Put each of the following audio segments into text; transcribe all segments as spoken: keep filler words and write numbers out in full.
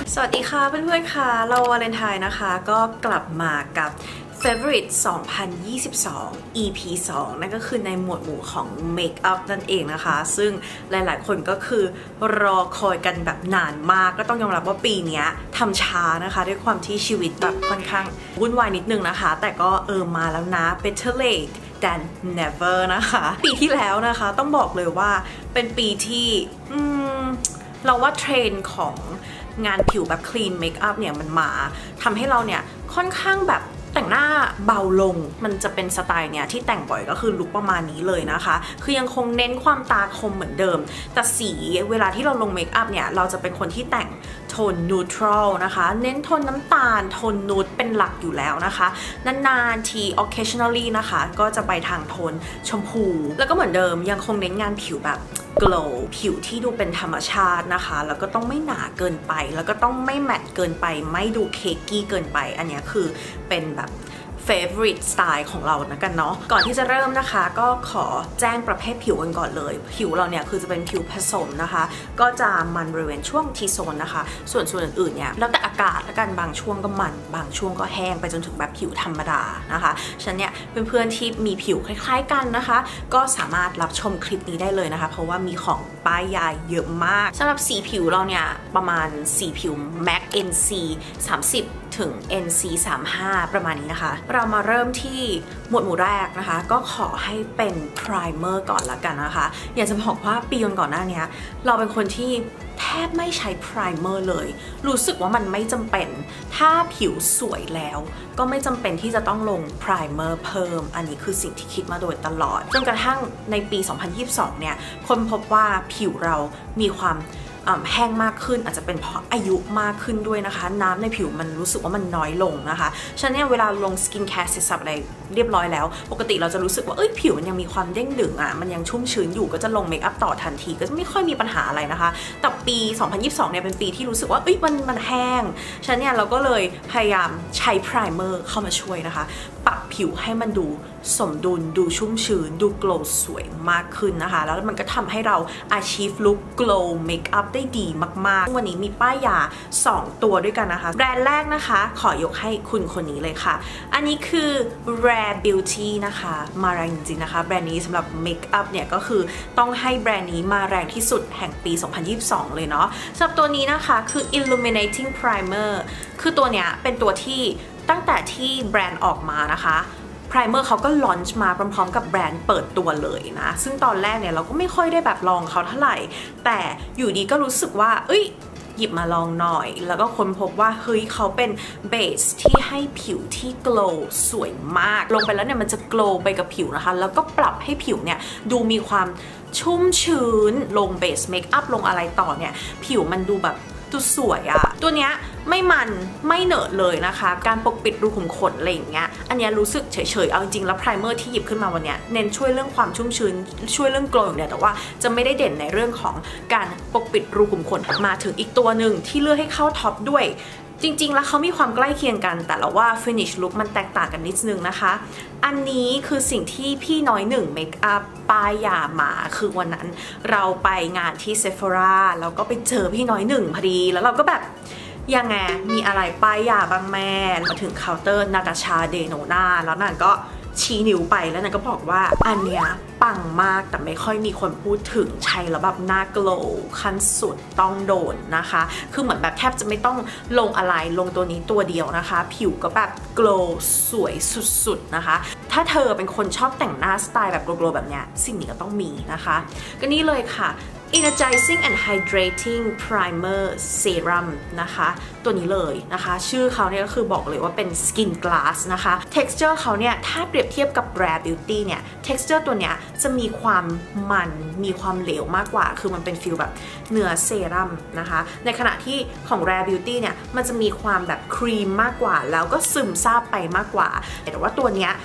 สวัสดีค่ะเพื่อนๆค่ะเราวาเลนไทน์นะคะก็กลับมากับ Favorite สองพันยี่สิบสอง อี พี สอง นั่นก็คือในหมวดหมู่ของ Makeup นั่นเองนะคะซึ่งหลายๆคนก็คือรอคอยกันแบบนานมากก็ต้องยอมรับว่าปีนี้ทำช้านะคะด้วยความที่ชีวิตแบบค่อนข้างวุ่นวายนิดนึงนะคะแต่ก็เออมาแล้วนะ Better late than never นะคะปีที่แล้วนะคะต้องบอกเลยว่าเป็นปีที่อืมเราว่าเทรนด์ของงานผิวแบบ clean makeup เนี่ยมันมาทำให้เราเนี่ยค่อนข้างแบบแต่งหน้าเบาลงมันจะเป็นสไตล์เนี่ยที่แต่งบ่อยก็คือลุคประมาณนี้เลยนะคะคือยังคงเน้นความตาคมเหมือนเดิมแต่สีเวลาที่เราลงเมคอัพเนี่ยเราจะเป็นคนที่แต่งโทนนูทรัลนะคะเน้นโทนน้ำตาลโทนนูดเป็นหลักอยู่แล้วนะคะนานๆที occasionally นะคะก็จะไปทางโทนชมพูแล้วก็เหมือนเดิมยังคงเน้นงานผิวแบบglow ผิวที่ดูเป็นธรรมชาตินะคะแล้วก็ต้องไม่หนาเกินไปแล้วก็ต้องไม่แมตต์เกินไปไม่ดูเค้กกี้เกินไปอันนี้คือเป็นแบบ favorite style ของเรานะกันเนาะก่อนที่จะเริ่มนะคะก็ขอแจ้งประเภทผิวกันก่อนเลยผิวเราเนี่ยคือจะเป็นผิวผสมนะคะก็จะมันบริเวณช่วง T-zone นะคะส่วนส่วนอื่นๆเนี่ยแล้วแต่อากาศแล้วกันบางช่วงก็มันบางช่วงก็แห้งไปจนถึงแบบผิวธรรมดานะคะฉะนั้นเนี่ยเพื่อนๆที่มีผิวคล้ายๆกันนะคะก็สามารถรับชมคลิปนี้ได้เลยนะคะเพราะว่ามีของป้ายยาเยอะมากสำหรับสีผิวเราเนี่ยประมาณสีผิว แม็ก เอ็น ซี สามสิบถึง เอ็น ซี สามสิบห้า ประมาณนี้นะคะเรามาเริ่มที่หมวดหมู่แรกนะคะก็ขอให้เป็น primer ก่อนละกันนะคะอยากจะบอกว่าปีก่อนหน้านี้เราเป็นคนที่แทบไม่ใช้ primer เลยรู้สึกว่ามันไม่จำเป็นถ้าผิวสวยแล้วก็ไม่จำเป็นที่จะต้องลง primer เพิ่มอันนี้คือสิ่งที่คิดมาโดยตลอดจนกระทั่งในปี สองพันยี่สิบสอง เนี่ยคนพบว่าผิวเรามีความแห้งมากขึ้นอาจจะเป็นเพราะอายุมากขึ้นด้วยนะคะน้ำในผิวมันรู้สึกว่ามันน้อยลงนะคะฉะนั้นเวลาลงสกินแคร์เสร็จสับอะไรเรียบร้อยแล้วปกติเราจะรู้สึกว่าเอ้ยผิวมันยังมีความเด้งดึงอ่ะมันยังชุ่มชื้นอยู่ก็จะลงเมคอัพต่อทันทีก็ไม่ค่อยมีปัญหาอะไรนะคะแต่ปี สองพันยี่สิบสอง เนี่ยเป็นปีที่รู้สึกว่าเอ้ยมันมันแห้งฉะนั้นเนี่ยเราก็เลยพยายามใช้ไพรเมอร์เข้ามาช่วยนะคะปรับผิวให้มันดูสมดุลดูชุ่มชื้นดูโกลว์สวยมากขึ้นนะคะแล้วมันก็ทำให้เรา achieve look glow makeup ได้ดีมากๆวันนี้มีป้ายยาสองตัวด้วยกันนะคะแบรนด์แรกนะคะขอยกให้คุณคนนี้เลยค่ะอันนี้คือ Rare Beauty นะคะมาแรงจริงๆนะคะแบรนด์นี้สำหรับเมคอัพเนี่ยก็คือต้องให้แบรนด์นี้มาแรงที่สุดแห่งปี สองพันยี่สิบสอง เลยเนาะสำหรับตัวนี้นะคะคือ Illuminating Primer คือตัวเนี้ยเป็นตัวที่ตั้งแต่ที่แบรนด์ออกมานะคะไพรเมอร์เขาก็ลอนช์มาพร้อมๆกับแบรนด์เปิดตัวเลยนะซึ่งตอนแรกเนี่ยเราก็ไม่ค่อยได้แบบลองเขาเท่าไหร่แต่อยู่ดีก็รู้สึกว่าเอ้ยหยิบมาลองหน่อยแล้วก็ค้นพบว่าเฮ้ยเขาเป็นเบสที่ให้ผิวที่โกลว์สวยมากลงไปแล้วเนี่ยมันจะโกลว์ไปกับผิวนะคะแล้วก็ปรับให้ผิวเนี่ยดูมีความชุ่มชื้นลงเบสเมคอัพลงอะไรต่อเนี่ยผิวมันดูแบบดูสวยอะตัวเนี้ยไม่มันไม่เหนอะเลยนะคะการปกปิดรูขุมขนอะไรอย่างเงี้ยอันเนี้ยรู้สึกเฉยๆเอาจริงๆแล้วไพรเมอร์ที่หยิบขึ้นมาวันเนี้ยเน้นช่วยเรื่องความชุ่มชื้นช่วยเรื่องโกลว์อย่างเดียวแต่ว่าจะไม่ได้เด่นในเรื่องของการปกปิดรูขุมขนมาถึงอีกตัวหนึ่งที่เลือกให้เข้าท็อปด้วยจริงๆแล้วเขามีความใกล้เคียงกันแต่เราว่า finish look มันแตกต่างกันนิดนึงนะคะอันนี้คือสิ่งที่พี่น้อยหนึ่งเมคอัพป้ายยามาคือวันนั้นเราไปงานที่ Sephora แล้วก็ไปเจอพี่น้อยหนึ่งพอดีแล้วเราก็แบบยังไงมีอะไรป้ายยาบ้างแม่มาถึงเคาน์เตอร์นาตาชาเดโนนาแล้วนั่นก็ชี้นิ้วไปแล้วนั่นก็บอกว่าอันเนี้ยปังมากแต่ไม่ค่อยมีคนพูดถึงใช้แล้วแบบหน้าโกลว์ขั้นสุดต้องโดนนะคะคือเหมือนแบบแทบจะไม่ต้องลงอะไรลงตัวนี้ตัวเดียวนะคะผิวก็แบบโกลว์สวยสุดๆนะคะถ้าเธอเป็นคนชอบแต่งหน้าสไตล์แบบโกลว์แบบเนี้ยสิ่งนี้ก็ต้องมีนะคะก็นี่เลยค่ะ Energizing and Hydrating Primer Serum นะคะตัวนี้เลยนะคะชื่อเขาเนี่ยก็คือบอกเลยว่าเป็น Skin Glass นะคะ texture เขาเนี่ยถ้าเปรียบเทียบกับ Rare Beauty เนี่ย texture ตัวเนี้ยจะมีความมันมีความเหลวมากกว่าคือมันเป็นฟิลแบบเนื้อเซรั่มนะคะในขณะที่ของ Rare Beauty เนี่ยมันจะมีความแบบครีมมากกว่าแล้วก็ซึมซาบไปมากกว่าแต่ว่าตัวเนี้ยคือเขา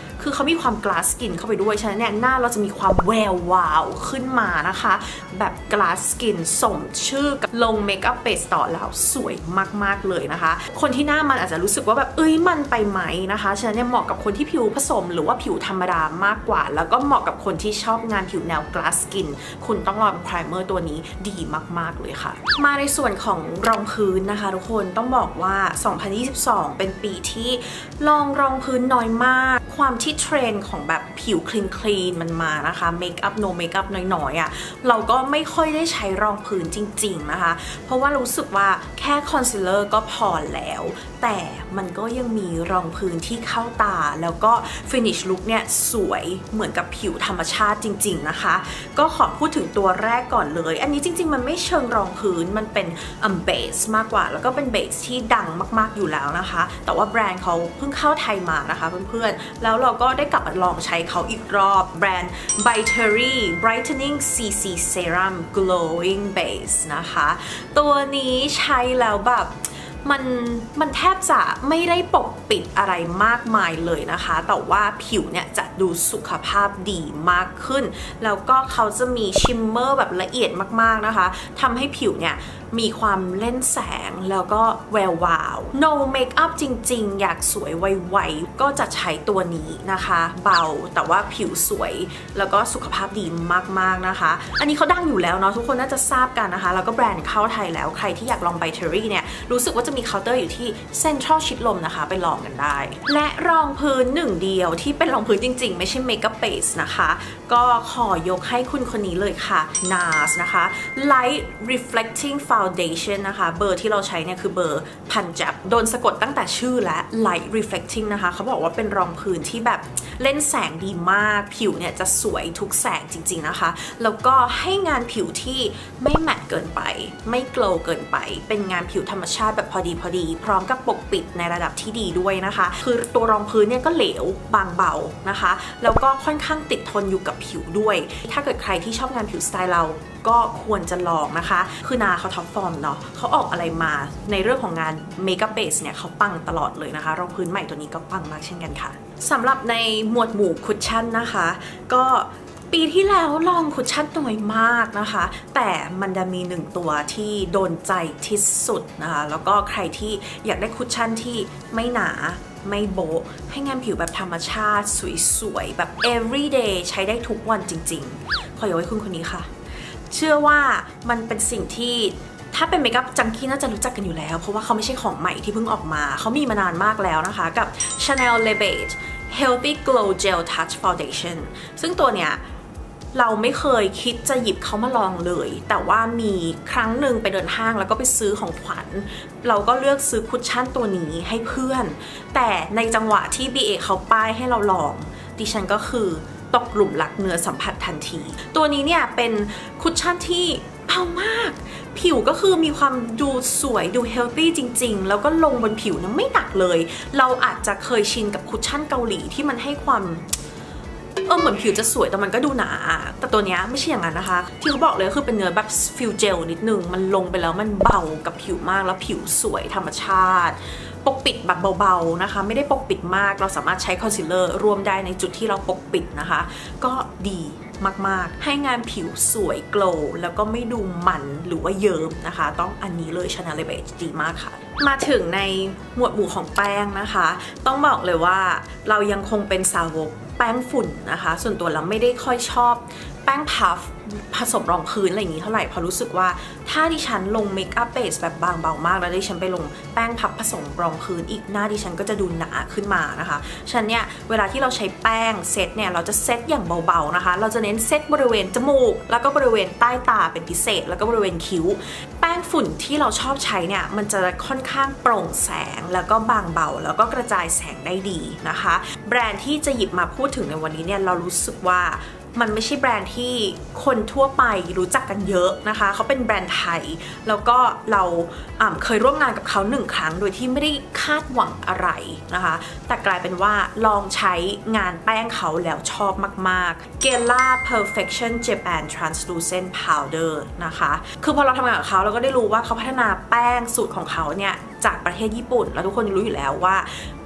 เขามีความ glass skin เข้าไปด้วยฉะนั้นเนี่ยหน้าเราจะมีความแวววาวขึ้นมานะคะแบบ glass skin สมชื่อกับลงเมคอัพเบสต่อแล้วสวยมากๆเลยนะคะคนที่หน้ามันอาจจะรู้สึกว่าแบบเอ้ยมันไปไหมนะคะฉะนั้นเนี่ยเหมาะกับคนที่ผิวผสมหรือว่าผิวธรรมดามากกว่าแล้วก็เหมาะกับคนที่ชอบงานผิวแนว glass skin คุณต้องลองไพรเมอร์ตัวนี้ดีมากๆเลยค่ะมาในส่วนของรองพื้นนะคะทุกคนต้องบอกว่าสองพันยี่สิบสองเป็นปีที่ลองรองพื้นน้อยมากความที่เทรนด์ของแบบผิวคลีนคลีนมันมานะคะเมคอัพโนเมคอัพน้อยๆอ่ะเราก็ไม่ค่อยได้ใช้รองพื้นจริงๆนะคะเพราะว่ารู้สึกว่าแค่คอนซีลเลอร์ก็พอแล้วแต่มันก็ยังมีรองพื้นที่เข้าตาแล้วก็ฟินิชลุคเนี่ยสวยเหมือนกับผิวธรรมชาติจริงๆนะคะก็ขอพูดถึงตัวแรกก่อนเลยอันนี้จริงๆมันไม่เชิงรองพื้นมันเป็นอัมเบสมากกว่าแล้วก็เป็นเบสที่ดังมากๆอยู่แล้วนะคะแต่ว่าแบรนด์เขาเพิ่งเข้าไทยมานะคะเพื่อนๆแล้วเราก็ได้กลับมาลองใช้เขาอีกรอบแบรนด์ Byteri Brightening ซี ซี Serum Glowing Base นะคะตัวนี้ใช้แล้วแบบมันมันแทบจะไม่ได้ปกปิดอะไรมากมายเลยนะคะแต่ว่าผิวเนี่ยจะดูสุขภาพดีมากขึ้นแล้วก็เขาจะมีชิมเมอร์แบบละเอียดมากๆนะคะทำให้ผิวเนี่ยมีความเล่นแสงแล้วก็แวววาว no makeup จริงๆอยากสวยไวๆก็จะใช้ตัวนี้นะคะเบาแต่ว่าผิวสวยแล้วก็สุขภาพดีมากๆนะคะอันนี้เขาดังอยู่แล้วเนาะทุกคนน่าจะทราบกันนะคะแล้วก็แบรนด์เข้าไทยแล้วใครที่อยากลอง Byteri เนี่ยรู้สึกว่าจะมีเคาน์เตอร์อยู่ที่เซ็นทรัลชิดลมนะคะไปลองกันได้และรองพื้นหนึ่งเดียวที่เป็นรองพื้นจริงๆไม่ใช่เมคอัพเบสนะคะก็ขอยกให้คุณคนนี้เลยค่ะ นา เอส นะคะ Light Reflecting Foundation นะคะเบอร์ที่เราใช้เนี่ยคือเบอร์พันจับโดนสะกดตั้งแต่ชื่อและ Light Reflecting นะคะเขาบอกว่าเป็นรองพื้นที่แบบเล่นแสงดีมากผิวเนี่ยจะสวยทุกแสงจริงๆนะคะแล้วก็ให้งานผิวที่ไม่แมตต์เกินไปไม่โกลว์เกินไปเป็นงานผิวธรรมชาติแบบพอดีพอดีพร้อมกับปกปิดในระดับที่ดีด้วยนะคะคือตัวรองพื้นเนี่ยก็เหลวบางเบานะคะแล้วก็ค่อนข้างติดทนอยู่กับผิวด้วยถ้าเกิดใครที่ชอบงานผิวสไตล์เราก็ควรจะลองนะคะคือนาเขาท็อปฟอร์มเนาะเขาออกอะไรมาในเรื่องของงานเมคอัพเบสเนี่ยเขาปังตลอดเลยนะคะรองพื้นใหม่ตัวนี้ก็ปังมากเช่นกันค่ะสำหรับในหมวดหมู่คุชชั่นนะคะก็ปีที่แล้วลองคุชชั่นน้อยมากนะคะแต่มันจะมีหนึ่งตัวที่โดนใจที่สุดนะคะแล้วก็ใครที่อยากได้คุชชั่นที่ไม่หนาไม่โบะให้งานผิวแบบธรรมชาติสวยๆแบบ everyday ใช้ได้ทุกวันจริงๆขอยกให้คุณคนนี้ค่ะเชื่อว่ามันเป็นสิ่งที่ถ้าเป็นเมคอัพจังกี้น่าจะรู้จักกันอยู่แล้วเพราะว่าเขาไม่ใช่ของใหม่ที่เพิ่งออกมาเขามีมานานมากแล้วนะคะกับ Chanel Le Beige Healthy Glow Gel Touch Foundation ซึ่งตัวเนี้ยเราไม่เคยคิดจะหยิบเขามาลองเลยแต่ว่ามีครั้งหนึ่งไปเดินห้างแล้วก็ไปซื้อของขวัญเราก็เลือกซื้อคุชชั่นตัวนี้ให้เพื่อนแต่ในจังหวะที่ บี เอ เขาป้ายให้เราลองดิฉันก็คือตกหลุมรักเนื้อสัมผัสทันทีตัวนี้เนี่ยเป็นคุชชั่นที่เบามากผิวก็คือมีความดูสวยดูเฮลตี้จริงๆแล้วก็ลงบนผิวเนี่ยไม่หนักเลยเราอาจจะเคยชินกับคุชชั่นเกาหลีที่มันให้ความเออเหมือนผิวจะสวยแต่มันก็ดูหนาแต่ตัวนี้ไม่ใช่อย่างนั้นนะคะที่เขาบอกเลยคือเป็นเนื้อแบบฟิลเจลนิดนึงมันลงไปแล้วมันเบากับผิวมากแล้วผิวสวยธรรมชาติปกปิดแบบเบาๆนะคะไม่ได้ปกปิดมากเราสามารถใช้คอนซีลเลอร์รวมได้ในจุดที่เราปกปิดนะคะก็ดีมากๆให้งานผิวสวยโกลว์แล้วก็ไม่ดูมันหรือว่าเยิ้มนะคะต้องอันนี้เลย Chanel Le Beige ดีมากค่ะมาถึงในหมวดหมู่ของแป้งนะคะต้องบอกเลยว่าเรายังคงเป็นสาวกแป้งฝุ่นนะคะส่วนตัวเราไม่ได้ค่อยชอบแป้งพัฟผสมรองพื้นอะไรอย่างนี้เท่าไหร่เพราะรู้สึกว่าถ้าดิฉันลงเมคอัพเบสแบบบางเบามากแล้วดิฉันไปลงแป้งพับผสมรองพื้นอีกหน้าดิฉันก็จะดูหนาขึ้นมานะคะฉะนั้นเนี่ยเวลาที่เราใช้แป้งเซตเนี่ยเราจะเซตอย่างเบาๆนะคะเราจะเน้นเซตบริเวณจมูกแล้วก็บริเวณใต้ตาเป็นพิเศษแล้วก็บริเวณคิ้วแป้งฝุ่นที่เราชอบใช้เนี่ยมันจะค่อนข้างโปร่งแสงแล้วก็บางเบาแล้วก็กระจายแสงได้ดีนะคะแบรนด์ที่จะหยิบมาพูดถึงในวันนี้เนี่ยเรารู้สึกว่ามันไม่ใช่แบรนด์ที่คนทั่วไปรู้จักกันเยอะนะคะเขาเป็นแบรนด์ไทยแล้วก็เราเคยร่วมงานกับเขาหนึ่งครั้งโดยที่ไม่ได้คาดหวังอะไรนะคะแต่กลายเป็นว่าลองใช้งานแป้งเขาแล้วชอบมากๆ Gela Perfection Japan Translucent Powder นะคะคือพอเราทำงานกับเขาเราก็ได้รู้ว่าเขาพัฒนาแป้งสูตรของเขาเนี่ยจากประเทศญี่ปุ่นแล้วทุกคนรู้อยู่แล้วว่าแ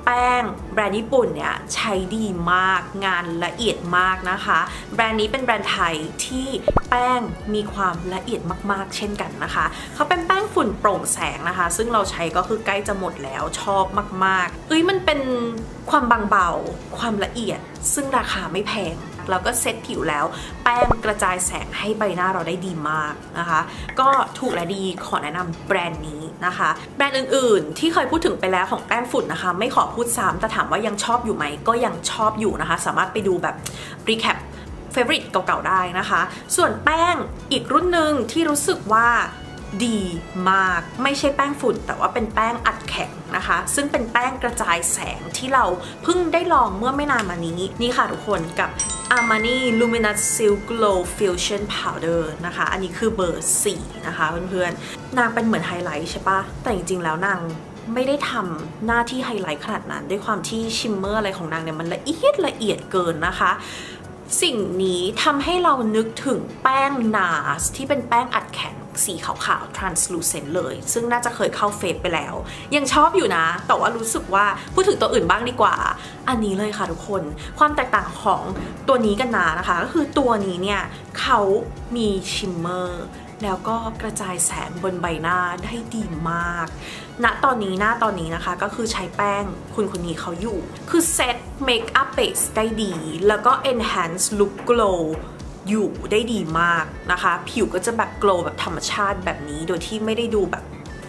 แป้งแบรนด์ญี่ปุ่นเนี่ยใช้ดีมากงานละเอียดมากนะคะแบรนด์นี้เป็นแบรนด์ไทยที่แป้งมีความละเอียดมากๆเช่นกันนะคะเขาเป็นแป้งฝุ่นโปร่งแสงนะคะซึ่งเราใช้ก็คือใกล้จะหมดแล้วชอบมากๆเอ้ยมันเป็นความบางเบาความละเอียดซึ่งราคาไม่แพงแล้วก็เซ็ตผิวแล้วแป้งกระจายแสงให้ใบหน้าเราได้ดีมากนะคะก็ถูกและดีขอแนะนำแบรนด์นี้นะคะแบรนด์อื่นๆที่เคยพูดถึงไปแล้วของแป้งฝุ่นนะคะไม่ขอพูดซ้ำแต่ถามว่ายังชอบอยู่ไหมก็ยังชอบอยู่นะคะสามารถไปดูแบบ recap favorite เก่าๆได้นะคะส่วนแป้งอีกรุ่นหนึ่งที่รู้สึกว่าดีมากไม่ใช่แป้งฝุ่นแต่ว่าเป็นแป้งอัดแข็งนะคะซึ่งเป็นแป้งกระจายแสงที่เราเพิ่งได้ลองเมื่อไม่นานมานี้นี่ค่ะทุกคนกับ Armani Luminous Silk Glow Fusion Powder นะคะอันนี้คือเบอร์สี่นะคะเพื่อนๆนางเป็นเหมือนไฮไลท์ใช่ปะแต่จริงๆแล้วนางไม่ได้ทำหน้าที่ไฮไลท์ขนาดนั้นด้วยความที่ชิมเมอร์อะไรของนางเนี่ยมันละเอียดละเอียดเกินนะคะสิ่งนี้ทำให้เรานึกถึงแป้ง นา เอส ที่เป็นแป้งอัดแข็งสีขาวๆ translucent เลยซึ่งน่าจะเคยเข้าเฟซไปแล้วยังชอบอยู่นะแต่ว่ารู้สึกว่าพูดถึงตัวอื่นบ้างดีกว่าอันนี้เลยค่ะทุกคนความแตกต่างของตัวนี้กันนานะคะก็คือตัวนี้เนี่ยเขามีชิมเมอร์แล้วก็กระจายแสงบนใบหน้าได้ดีมากณตอนนี้หน้าตอนนี้นะคะก็คือใช้แป้งคุณคนนี้เขาอยู่คือเซตเมคอัพเบสได้ดีแล้วก็ enhance look glow อยู่ได้ดีมากนะคะผิวก็จะแบบ glow แบบธรรมชาติแบบนี้โดยที่ไม่ได้ดูแบบ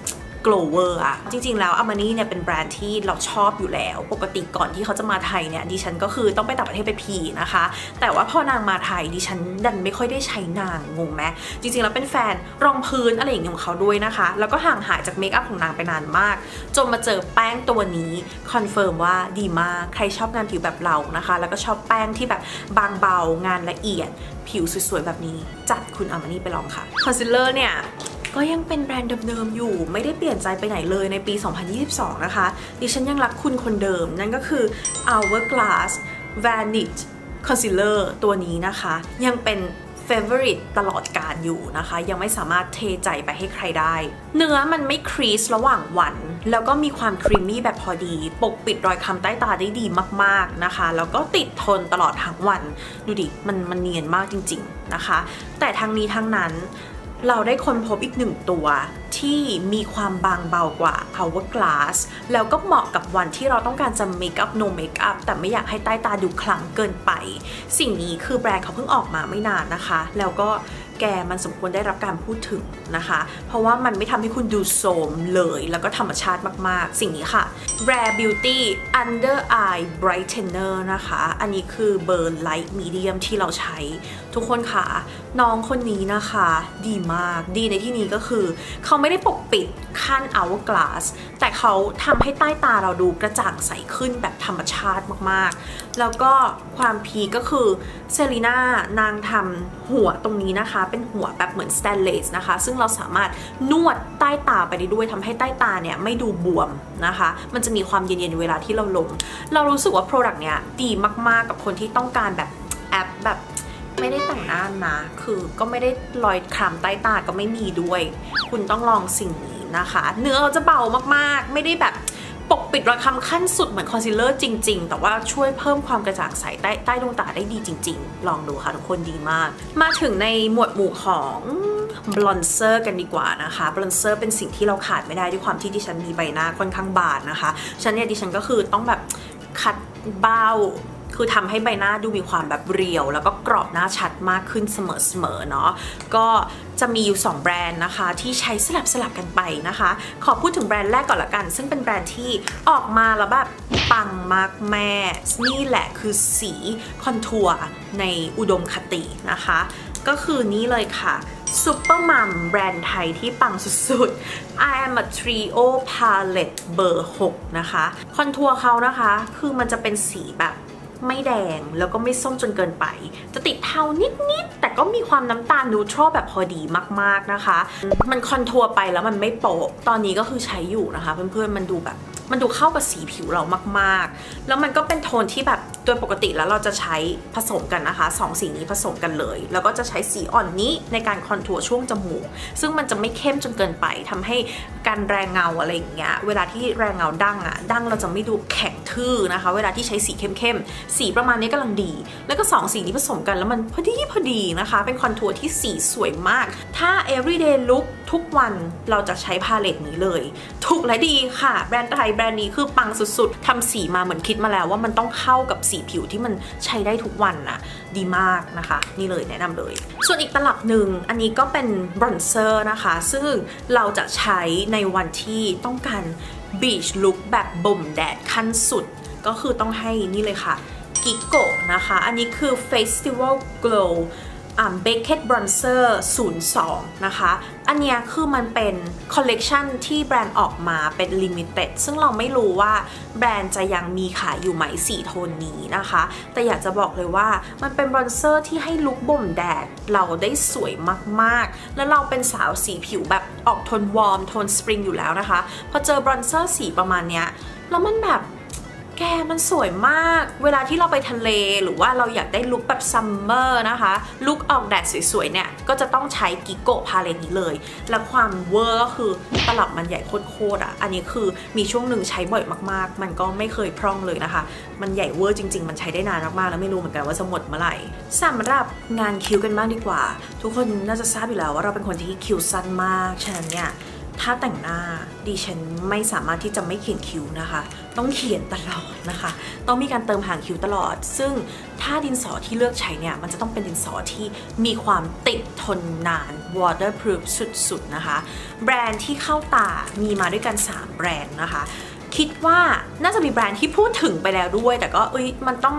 glower อะจริงๆแล้ว Armani เนี่ยเป็นแบรนด์ที่เราชอบอยู่แล้วปกติก่อนที่เขาจะมาไทยเนี่ยดิฉันก็คือต้องไปต่างประเทศไปพีนะคะแต่ว่าพอนางมาไทยดิฉันดันไม่ค่อยได้ใช้นางงงไหมจริงๆแล้วเป็นแฟนรองพื้นอะไรอย่างเงี้ยของเขาด้วยนะคะแล้วก็ห่างหายจากเมคอัพของนางไปนานมากจนมาเจอแป้งตัวนี้คอนเฟิร์มว่าดีมากใครชอบงานผิวแบบเรานะคะแล้วก็ชอบแป้งที่แบบบางเบางานละเอียดผิวสวยๆแบบนี้จัดคุณ Armani ไปลองค่ะคอนซีลเลอร์เนี่ยก็ยังเป็นแบรนด์เดิมๆอยู่ไม่ได้เปลี่ยนใจไปไหนเลยในปี สองพันยี่สิบสอง นะคะดิฉันยังรักคุณคนเดิมนั่นก็คือ Hourglass Vanish Concealer ตัวนี้นะคะยังเป็น favorite ตลอดกาลอยู่นะคะยังไม่สามารถเทใจไปให้ใครได้เนื้อมันไม่ครีสระหว่างวันแล้วก็มีความครีมมี่แบบพอดีปกปิดรอยคล้ำใต้ตาได้ดีมากๆนะคะแล้วก็ติดทนตลอดทั้งวันดูดิมันมันเนียนมากจริงๆนะคะแต่ทั้งนี้ทั้งนั้นเราได้ค้นพบอีกหนึ่งตัวที่มีความบางเบากว่า Hourglass แล้วก็เหมาะกับวันที่เราต้องการจะ make up no make up แต่ไม่อยากให้ใต้ตาดูคล้ำเกินไปสิ่งนี้คือแบรนด์เขาเพิ่งออกมาไม่นานนะคะแล้วก็แกมันสมควรได้รับการพูดถึงนะคะเพราะว่ามันไม่ทำให้คุณดูโทรมเลยแล้วก็ธรรมชาติมากๆสิ่งนี้ค่ะ Rare Beauty Under Eye Brightener นะคะอันนี้คือเบอร์ Light Medium ที่เราใช้ทุกคนค่ะน้องคนนี้นะคะดีมากดีในที่นี้ก็คือเขาไม่ได้ปกปิดขั้น Hourglass แต่เขาทำให้ใต้ตาเราดูกระจ่างใสขึ้นแบบธรรมชาติมากๆแล้วก็ความพีก็คือเซรีน่านางทำหัวตรงนี้นะคะเป็นหัวแบบเหมือนสแตนเลสนะคะซึ่งเราสามารถนวดใต้ตาไปได้ด้วยทำให้ใต้ตาเนี่ยไม่ดูบวมนะคะมันจะมีความเย็นๆเวลาที่เราลงเรารู้สึกว่าโปรดักต์เนี้ยดีมากๆกับคนที่ต้องการแบบแอปแบบไม่ได้แต่งหน้านะคือก็ไม่ได้รอยคล้ำใต้ตาก็ไม่มีด้วยคุณต้องลองสิ่งนี้นะคะเนื้อเราจะเบามากๆไม่ได้แบบปกปิดรอยคล้ำขั้นสุดเหมือนคอนซีลเลอร์จริงๆแต่ว่าช่วยเพิ่มความกระจ่างใสใต้ใต้ดวงตาได้ดีจริงๆลองดูค่ะทุกคนดีมากมาถึงในหมวดหมู่ของบลอนเซอร์กันดีกว่านะคะบลอนเซอร์เป็นสิ่งที่เราขาดไม่ได้ด้วยความที่ดิฉันมีใบหน้าค่อนข้างบานนะคะฉันเนี่ยดิฉันก็คือต้องแบบคัดเบ้าคือทำให้ใบหน้าดูมีความแบบเรียวแล้วก็กรอบหน้าชัดมากขึ้นเสมอๆเนาะก็จะมีอยู่สองแบรนด์นะคะที่ใช้สลับสลับกันไปนะคะขอพูดถึงแบรนด์แรกก่อนละกันซึ่งเป็นแบรนด์ที่ออกมาแล้วแบบปังมากแม่นี่แหละคือสีคอนทัวร์ในอุดมคตินะคะก็คือนี้เลยค่ะซุปเปอร์มัมแบรนด์ไทยที่ปังสุดๆ I am a trio palette เบอร์หกนะคะคอนทัวร์เขานะคะคือมันจะเป็นสีแบบไม่แดงแล้วก็ไม่ส้มจนเกินไปจะติดเทานิดๆแต่ก็มีความน้ำตาลนูทรัลแบบพอดีมากๆนะคะมันคอนทัวร์ไปแล้วมันไม่โป๊ะตอนนี้ก็คือใช้อยู่นะคะเพื่อนๆมันดูแบบมันดูเข้ากับสีผิวเรามากๆแล้วมันก็เป็นโทนที่แบบโดยปกติแล้วเราจะใช้ผสมกันนะคะสองสีนี้ผสมกันเลยแล้วก็จะใช้สีอ่อนนี้ในการคอนทัวร์ช่วงจมูกซึ่งมันจะไม่เข้มจนเกินไปทำให้การแรงเงาอะไรอย่างเงี้ยเวลาที่แรงเงาดั้งอะดั้งเราจะไม่ดูแข็งทื่อนะคะเวลาที่ใช้สีเข้มๆสีประมาณนี้กำลังดีแล้วก็สองสีนี้ผสมกันแล้วมันพอดีพอดีนะคะเป็นคอนทัวร์ที่สีสวยมากถ้า everyday look ทุกวันเราจะใช้พาเลตนี้เลยถูกและดีค่ะแบรนด์ไทยแบรนด์นี้คือปังสุดๆทำสีมาเหมือนคิดมาแล้วว่ามันต้องเข้ากับสีผิวที่มันใช้ได้ทุกวันน่ะดีมากนะคะนี่เลยแนะนำเลยส่วนอีกตลับหนึ่งอันนี้ก็เป็นบรอนเซอร์นะคะซึ่งเราจะใช้ในวันที่ต้องการบีชลุคแบบบ่มแดดขั้นสุดก็คือต้องให้นี่เลยค่ะกิโกะนะคะอันนี้คือ Festival Glow Baked Bronzer ศูนย์สองนะคะอันนี้คือมันเป็นคอลเลกชันที่แบรนด์ออกมาเป็น Limited ซึ่งเราไม่รู้ว่าแบรนด์จะยังมีขายอยู่ไหมสีโทนนี้นะคะแต่อยากจะบอกเลยว่ามันเป็นบรอนเซอร์ที่ให้ลุคบ่มแดดเราได้สวยมากๆแล้วเราเป็นสาวสีผิวแบบออกโทนวอร์มโทนสปริงอยู่แล้วนะคะพอเจอบรอนเซอร์สีประมาณเนี้ยแล้วมันแบบแกมันสวยมากเวลาที่เราไปทะเลหรือว่าเราอยากได้ลุคแบบซัมเมอร์นะคะลุคออกแดดสวยๆเนี่ยก็จะต้องใช้กิโกะพาเลตนี้เลยและความเวอร์ก็คือตลับมันใหญ่โคตรๆอ่ะอันนี้คือมีช่วงหนึ่งใช้บ่อยมากๆมันก็ไม่เคยพร่องเลยนะคะมันใหญ่เวอร์จริงๆมันใช้ได้นานมากๆแล้วไม่รู้เหมือนกันว่าจะหมดเมื่อไหร่สำหรับงานคิ้วกันบ้างดีกว่าทุกคนน่าจะทราบอยู่แล้วว่าเราเป็นคนที่คิ้วสั้นมากฉะนั้นเนี่ยถ้าแต่งหน้าดิฉันไม่สามารถที่จะไม่เขียนคิ้วนะคะต้องเขียนตลอดนะคะต้องมีการเติมหางคิ้วตลอดซึ่งถ้าดินสอที่เลือกใช้เนี่ยมันจะต้องเป็นดินสอที่มีความติดทนนาน waterproof สุดๆนะคะแบรนด์ที่เข้าตามีมาด้วยกันสามแบรนด์นะคะคิดว่าน่าจะมีแบรนด์ที่พูดถึงไปแล้วด้วยแต่ก็เอ้ยมันต้อง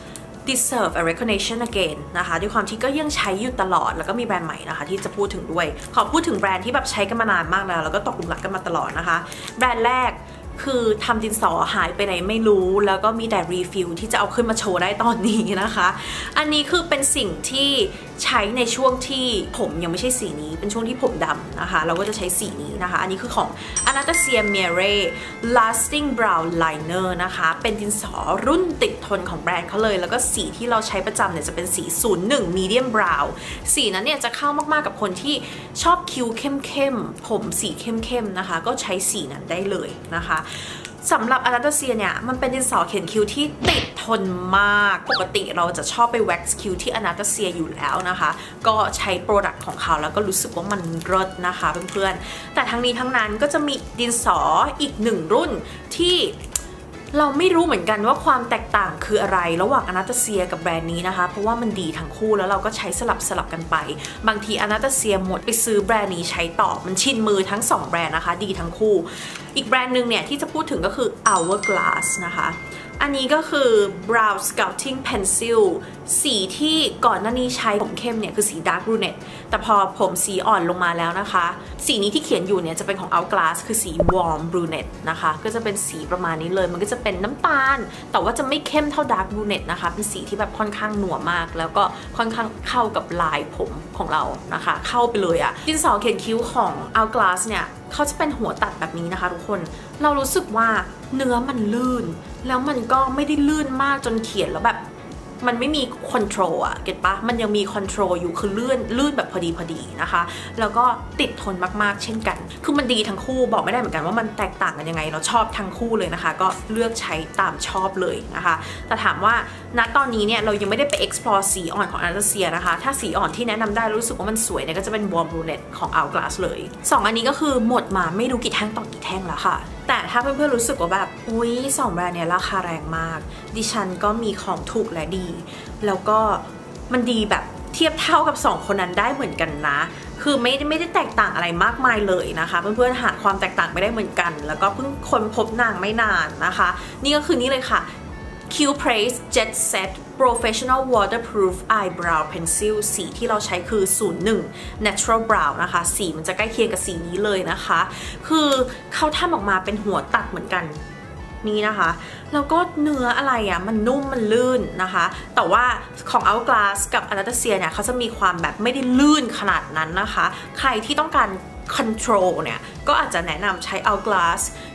deserve a recognition again นะคะด้วยความที่ก็ยังใช้อยู่ตลอดแล้วก็มีแบรนด์ใหม่นะคะที่จะพูดถึงด้วยขอพูดถึงแบรนด์ที่แบบใช้กันมานานมากแล้วแล้วก็ตกหลุมรักกันมาตลอดนะคะแบรนด์แรกคือทำดินสอหายไปไหนไม่รู้แล้วก็มีแต่รีฟิลที่จะเอาขึ้นมาโชว์ได้ตอนนี้นะคะอันนี้คือเป็นสิ่งที่ใช้ในช่วงที่ผมยังไม่ใช่สีนี้เป็นช่วงที่ผมดำนะคะเราก็จะใช้สีนี้นะคะอันนี้คือของ Anastasia Miele Lasting Brow Liner นะคะเป็นดินสอรุ่นติดทนของแบรนด์เขาเลยแล้วก็สีที่เราใช้ประจำเนี่ยจะเป็นสี ศูนย์หนึ่ง Medium Brow สีนั้นเนี่ยจะเข้ามากๆกับคนที่ชอบคิ้วเข้มๆผมสีเข้มๆนะคะก็ใช้สีนั้นได้เลยนะคะสำหรับ Anastasia เนี่ยมันเป็นดินสอเขียนคิ้วที่ติดทนมากปกติเราจะชอบไปแว็กซ์คิ้วที่ Anastasia อยู่แล้วนะคะก็ใช้โปรดักต์ของเขาแล้วก็รู้สึกว่ามันเลิศนะคะเพื่อนๆแต่ทั้งนี้ทั้งนั้นก็จะมีดินสออีกหนึ่งรุ่นที่เราไม่รู้เหมือนกันว่าความแตกต่างคืออะไรระหว่าง Anastasia กับแบรนด์นี้นะคะเพราะว่ามันดีทั้งคู่แล้วเราก็ใช้สลับสลับกันไปบางที Anastasia หมดไปซื้อแบรนด์นี้ใช้ต่อมันชินมือทั้งสองแบรนด์นะคะดีทั้งคู่อีกแบรนด์หนึ่งเนี่ยที่จะพูดถึงก็คือ Hourglass นะคะอันนี้ก็คือ Brow Sculpting Pencil สีที่ก่อนหน้านี้ใช้ผมเข้มเนี่ยคือสี Dark Brunette แต่พอผมสีอ่อนลงมาแล้วนะคะสีนี้ที่เขียนอยู่เนี่ยจะเป็นของ Hourglass คือสี Warm Brunette นะคะก็จะเป็นสีประมาณนี้เลยมันก็จะเป็นน้ำตาลแต่ว่าจะไม่เข้มเท่า Dark Brunette นะคะเป็นสีที่แบบค่อนข้างหนัวมากแล้วก็ค่อนข้างเข้ากับลายผมของเรานะคะเข้าไปเลยอะดินสอเขียนคิ้วของ Hourglass เนี่ยเขาจะเป็นหัวตัดแบบนี้นะคะทุกคนเรารู้สึกว่าเนื้อมันลื่นแล้วมันก็ไม่ได้ลื่นมากจนเขียนแล้วแบบมันไม่มีคอนโทรลอะเก็ตปะมันยังมีคอนโทรลอยู่คือลื่นลื่นแบบพอดีพอดีนะคะแล้วก็ติดทนมากๆเช่นกันคือมันดีทั้งคู่บอกไม่ได้เหมือนกันว่ามันแตกต่างกันยังไงเราชอบทั้งคู่เลยนะคะก็เลือกใช้ตามชอบเลยนะคะแต่ถามว่าณตอนนี้เนี่ยเรายังไม่ได้ไป explore สีอ่อนของ Anastasia นะคะถ้าสีอ่อนที่แนะนำได้รู้สึกว่ามันสวยเนี่ยก็จะเป็น Warm Brunette ของ Hourglass เลยสองอันนี้ก็คือหมดมาไม่รู้กี่แท่งต่อกี่แท่งแล้วค่ะแต่ถ้าเพื่อนๆรู้สึกว่าแบบอุ๊ยสองแบรนด์เนี่ยราคาแรงมากดิฉันก็มีของถูกและดีแล้วก็มันดีแบบเทียบเท่ากับสองคนนั้นได้เหมือนกันนะคือไม่ได้ไม่ได้แตกต่างอะไรมากมายเลยนะคะเพื่อนๆหาความแตกต่างไม่ได้เหมือนกันแล้วก็เพิ่งค้นพบนางไม่นานนะคะนี่ก็คือนี่เลยค่ะ Q Praise Jet Set Professional Waterproof Eyebrow Pencil สีที่เราใช้คือ ศูนย์หนึ่ง Natural Brow นะคะสีมันจะใกล้เคียงกับสีนี้เลยนะคะคือเขาทำออกมาเป็นหัวตัดเหมือนกันนี่นะคะแล้วก็เนื้ออะไรอ่ะมันนุ่มมันลื่นนะคะแต่ว่าของ Hourglass กับ Anastasia เนี่ยเขาจะมีความแบบไม่ได้ลื่นขนาดนั้นนะคะใครที่ต้องการ control เนี่ยก็อาจจะแนะนำใช้ Hourglass กับ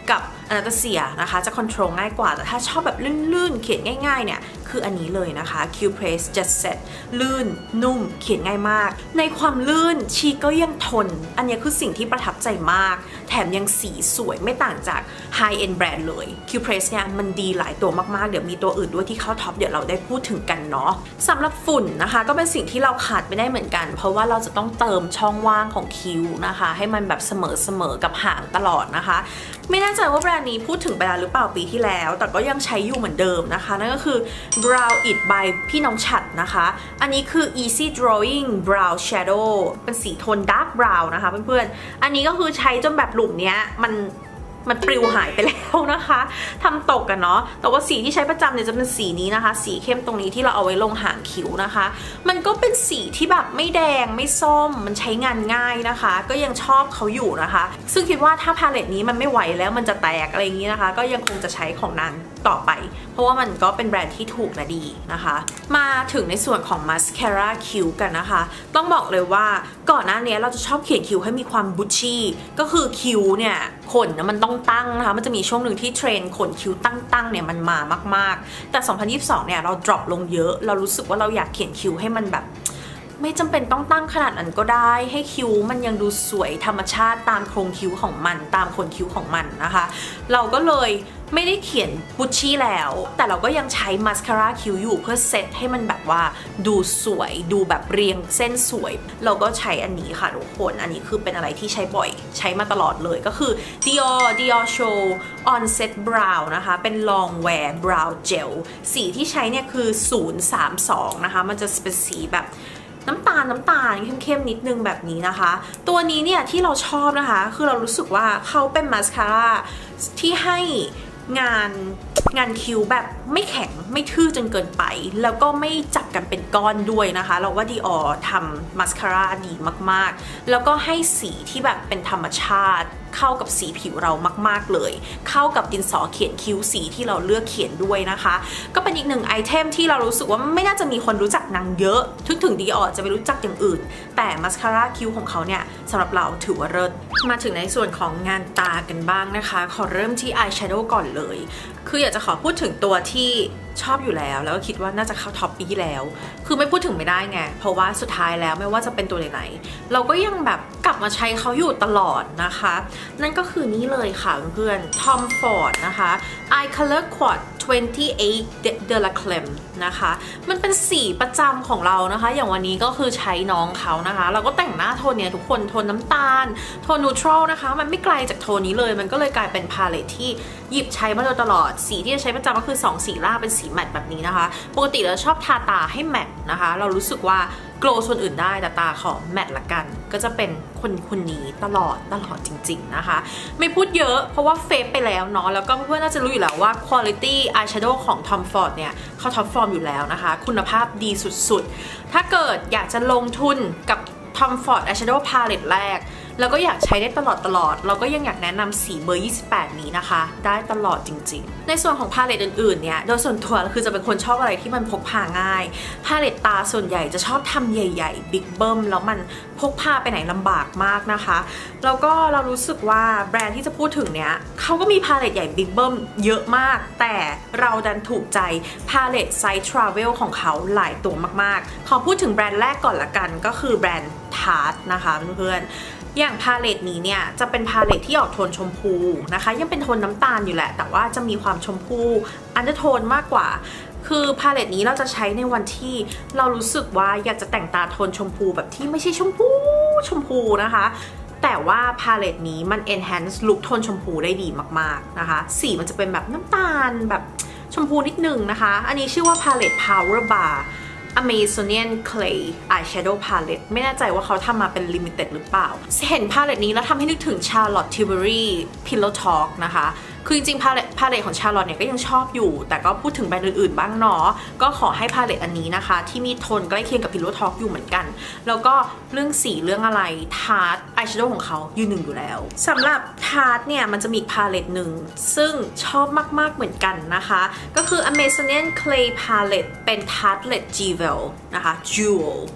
อนาตาเซียนะคะจะคอนโทรลง่ายกว่าแต่ถ้าชอบแบบลื่นๆเขียนง่ายๆเนี่ยคืออันนี้เลยนะคะ Q Press Jet Set ลื่นนุ่มเขียนง่ายมากในความลื่นชีก็ยังทนอันนี้คือสิ่งที่ประทับใจมากแถมยังสีสวยไม่ต่างจาก High End Brand เลย Q Press เนี่ยมันดีหลายตัวมากๆเดี๋ยวมีตัวอื่นด้วยที่เข้าท็อปเดี๋ยวเราได้พูดถึงกันเนาะสำหรับฝุ่นนะคะก็เป็นสิ่งที่เราขาดไม่ได้เหมือนกันเพราะว่าเราจะต้องเติมช่องว่างของคิ้วนะคะให้มันแบบเสมอๆกับหางตลอดนะคะไม่แน่ใจว่าแบรนด์นี้พูดถึงไปแล้วหรือเปล่าปีที่แล้วแต่ก็ยังใช้อยู่เหมือนเดิมนะคะนั่นก็คือ Brow It by พี่น้องฉัดนะคะอันนี้คือ Easy Drawing Brow Shadow เป็นสีโทน Dark Brown นะคะเพื่อนๆอันนี้ก็คือใช้จนแบบหลุมเนี้ยมันมันปลิวหายไปแล้วนะคะทำตกกันเนาะแต่ว่าสีที่ใช้ประจำเนี่ยจะเป็นสีนี้นะคะสีเข้มตรงนี้ที่เราเอาไว้ลงหางคิ้วนะคะมันก็เป็นสีที่แบบไม่แดงไม่ส้มมันใช้งานง่ายนะคะก็ยังชอบเขาอยู่นะคะซึ่งคิดว่าถ้าพาเลตนี้มันไม่ไหวแล้วมันจะแตกอะไรอย่างนี้นะคะก็ยังคงจะใช้ของนางต่อไปเพราะว่ามันก็เป็นแบรนด์ที่ถูกและดีนะคะมาถึงในส่วนของมาสคาร่าคิ้วกันนะคะต้องบอกเลยว่าก่อนหน้านี้เราจะชอบเขียนคิ้วให้มีความบุชชี่ก็คือคิ้วเนี่ยขนนะมันต้องตั้งนะคะมันจะมีช่วงหนึ่งที่เทรนขนคิ้วตั้งๆเนี่ยมันมามากๆแต่สองพันยี่สิบสองเนี่ยเรา drop ลงเยอะเรารู้สึกว่าเราอยากเขียนคิ้วให้มันแบบไม่จำเป็นต้องตั้งขนาดนั้นก็ได้ให้คิ้วมันยังดูสวยธรรมชาติตามโครงคิ้วของมันตามขนคิ้วของมันนะคะเราก็เลยไม่ได้เขียนบุชชี่แล้วแต่เราก็ยังใช้มาสคาร่าคิ้วอยู่เพื่อเซตให้มันแบบว่าดูสวยดูแบบเรียงเส้นสวยเราก็ใช้อันนี้ค่ะทุกคนอันนี้คือเป็นอะไรที่ใช้บ่อยใช้มาตลอดเลยก็คือ Dior Dior Show Onset Brow นะคะเป็น Long Wear Brow Gel สีที่ใช้เนี่ยคือศูนย์สามสองนะคะมันจะเป็นสีแบบน้ำตาลน้ำตาลเข้มๆนิดนึงแบบนี้นะคะตัวนี้เนี่ยที่เราชอบนะคะคือเรารู้สึกว่าเขาเป็นมาสคาร่าที่ให้งานงานคิ้วแบบไม่แข็งไม่ทื่อจนเกินไปแล้วก็ไม่จับกันเป็นก้อนด้วยนะคะเราว่า Dior ทำมาสคาร่าดีมากๆแล้วก็ให้สีที่แบบเป็นธรรมชาติเข้ากับสีผิวเรามากๆเลยเข้ากับดินสอเขียนคิ้วสีที่เราเลือกเขียนด้วยนะคะก็เป็นอีกหนึ่งไอเทมที่เรารู้สึกว่าไม่น่าจะมีคนรู้จักนางเยอะถึงถึง Dior จะไปรู้จักอย่างอื่นแต่มาสคาร่าคิ้วของเขาเนี่ยสำหรับเราถือว่าเลิศมาถึงในส่วนของงานตากันบ้างนะคะขอเริ่มที่อายแชโดว์ก่อนเลยคืออยากจะขอพูดถึงตัวที่ชอบอยู่แล้วแล้วก็คิดว่าน่าจะเข้าท็อปปีที่แล้วคือไม่พูดถึงไม่ได้ไงเพราะว่าสุดท้ายแล้วไม่ว่าจะเป็นตัวไหนๆเราก็ยังแบบกลับมาใช้เขาอยู่ตลอดนะคะนั่นก็คือนี่เลยค่ะเพื่อน Tom Ford นะคะ Eye Color Quad ยี่สิบแปด de la Creme นะคะมันเป็นสีประจำของเรานะคะอย่างวันนี้ก็คือใช้น้องเขานะคะเราก็แต่งหน้าโทนเนี้ยทุกคนโทนน้ำตาลโทนนูทรัลนะคะมันไม่ไกลจากโทนนี้เลยมันก็เลยกลายเป็นพาเลทที่หยิบใช้มาโดยตลอดสีที่จะใช้ประจำก็คือสองสีล่าเป็นสีแมตต์แบบนี้นะคะปกติเราชอบทาตาให้แมตต์นะคะเรารู้สึกว่าโกลว์ส่วนอื่นได้แต่ตาขอแมตต์ละกันก็จะเป็นคนคนนี้ตลอดตลอดจริงๆนะคะไม่พูดเยอะเพราะว่าเฟซไปแล้วเนาะแล้วก็เพื่อนน่าจะรู้อยู่แล้วว่า quality eyeshadow ของ Tom Ford เนี่ยเขาท็อปฟอร์มอยู่แล้วนะคะคุณภาพดีสุดๆถ้าเกิดอยากจะลงทุนกับ Tom Ford eyeshadow palette แรกแล้วก็อยากใช้ได้ตลอดตลอดเราก็ยังอยากแนะนำสีเบอร์ยี่สิบแปดนี้นะคะได้ตลอดจริงๆในส่วนของพาเลตอื่นๆเนี่ยโดยส่วนตัวคือจะเป็นคนชอบอะไรที่มันพกพาง่ายพาเลตตาส่วนใหญ่จะชอบทำใหญ่ๆบิ๊กเบิ้มแล้วมันพกพาไปไหนลำบากมากนะคะแล้วก็เรารู้สึกว่าแบรนด์ที่จะพูดถึงเนี้ยเขาก็มีพาเลตใหญ่บิ๊กเบิ้มเยอะมากแต่เราดันถูกใจพาเลตไซส์ทราเวลของเขาหลายตัวมากๆขอพูดถึงแบรนด์แรกก่อนละกันก็คือแบรนด์ทาร์ตนะคะเพื่อนๆอย่างพาเลตนี้เนี่ยจะเป็นพาเลตที่ออกโทนชมพูนะคะยังเป็นโทนน้ำตาลอยู่แหละแต่ว่าจะมีความชมพูอันเดอร์โทนมากกว่าคือพาเลตนี้เราจะใช้ในวันที่เรารู้สึกว่าอยากจะแต่งตาโทนชมพูแบบที่ไม่ใช่ชมพูชมพูนะคะแต่ว่าพาเลตนี้มัน enhance look โทนชมพูได้ดีมากๆนะคะสีมันจะเป็นแบบน้ำตาลแบบชมพูนิดนึงนะคะอันนี้ชื่อว่าพาเลต Power Bar Amazonian Clay Eyeshadow Palette ไม่แน่ใจว่าเขาทำมาเป็น Limited หรือเปล่าเห็นพาเลตนี้แล้วทำให้นึกถึง Charlotte Tilbury Pillow Talk นะคะคือจริงๆพาเลตพาเลตของ Charlotte เนี่ยก็ยังชอบอยู่แต่ก็พูดถึงแบรนด์อื่นๆบ้างเนาะก็ขอให้พาเลตอันนี้นะคะที่มีโทนใกล้เคียงกับ Pillow Talk อยู่เหมือนกันแล้วก็เรื่องสีเรื่องอะไร Tarte Eyeshadow ของเขายืนหนึ่งอยู่แล้วสำหรับ Tarte เนี่ยมันจะมีพาเลตหนึ่งซึ่งชอบมากๆเหมือนกันนะคะก็คือ Amazonian Clay Palette เป็น Tartelette Jewel นะคะ Jewel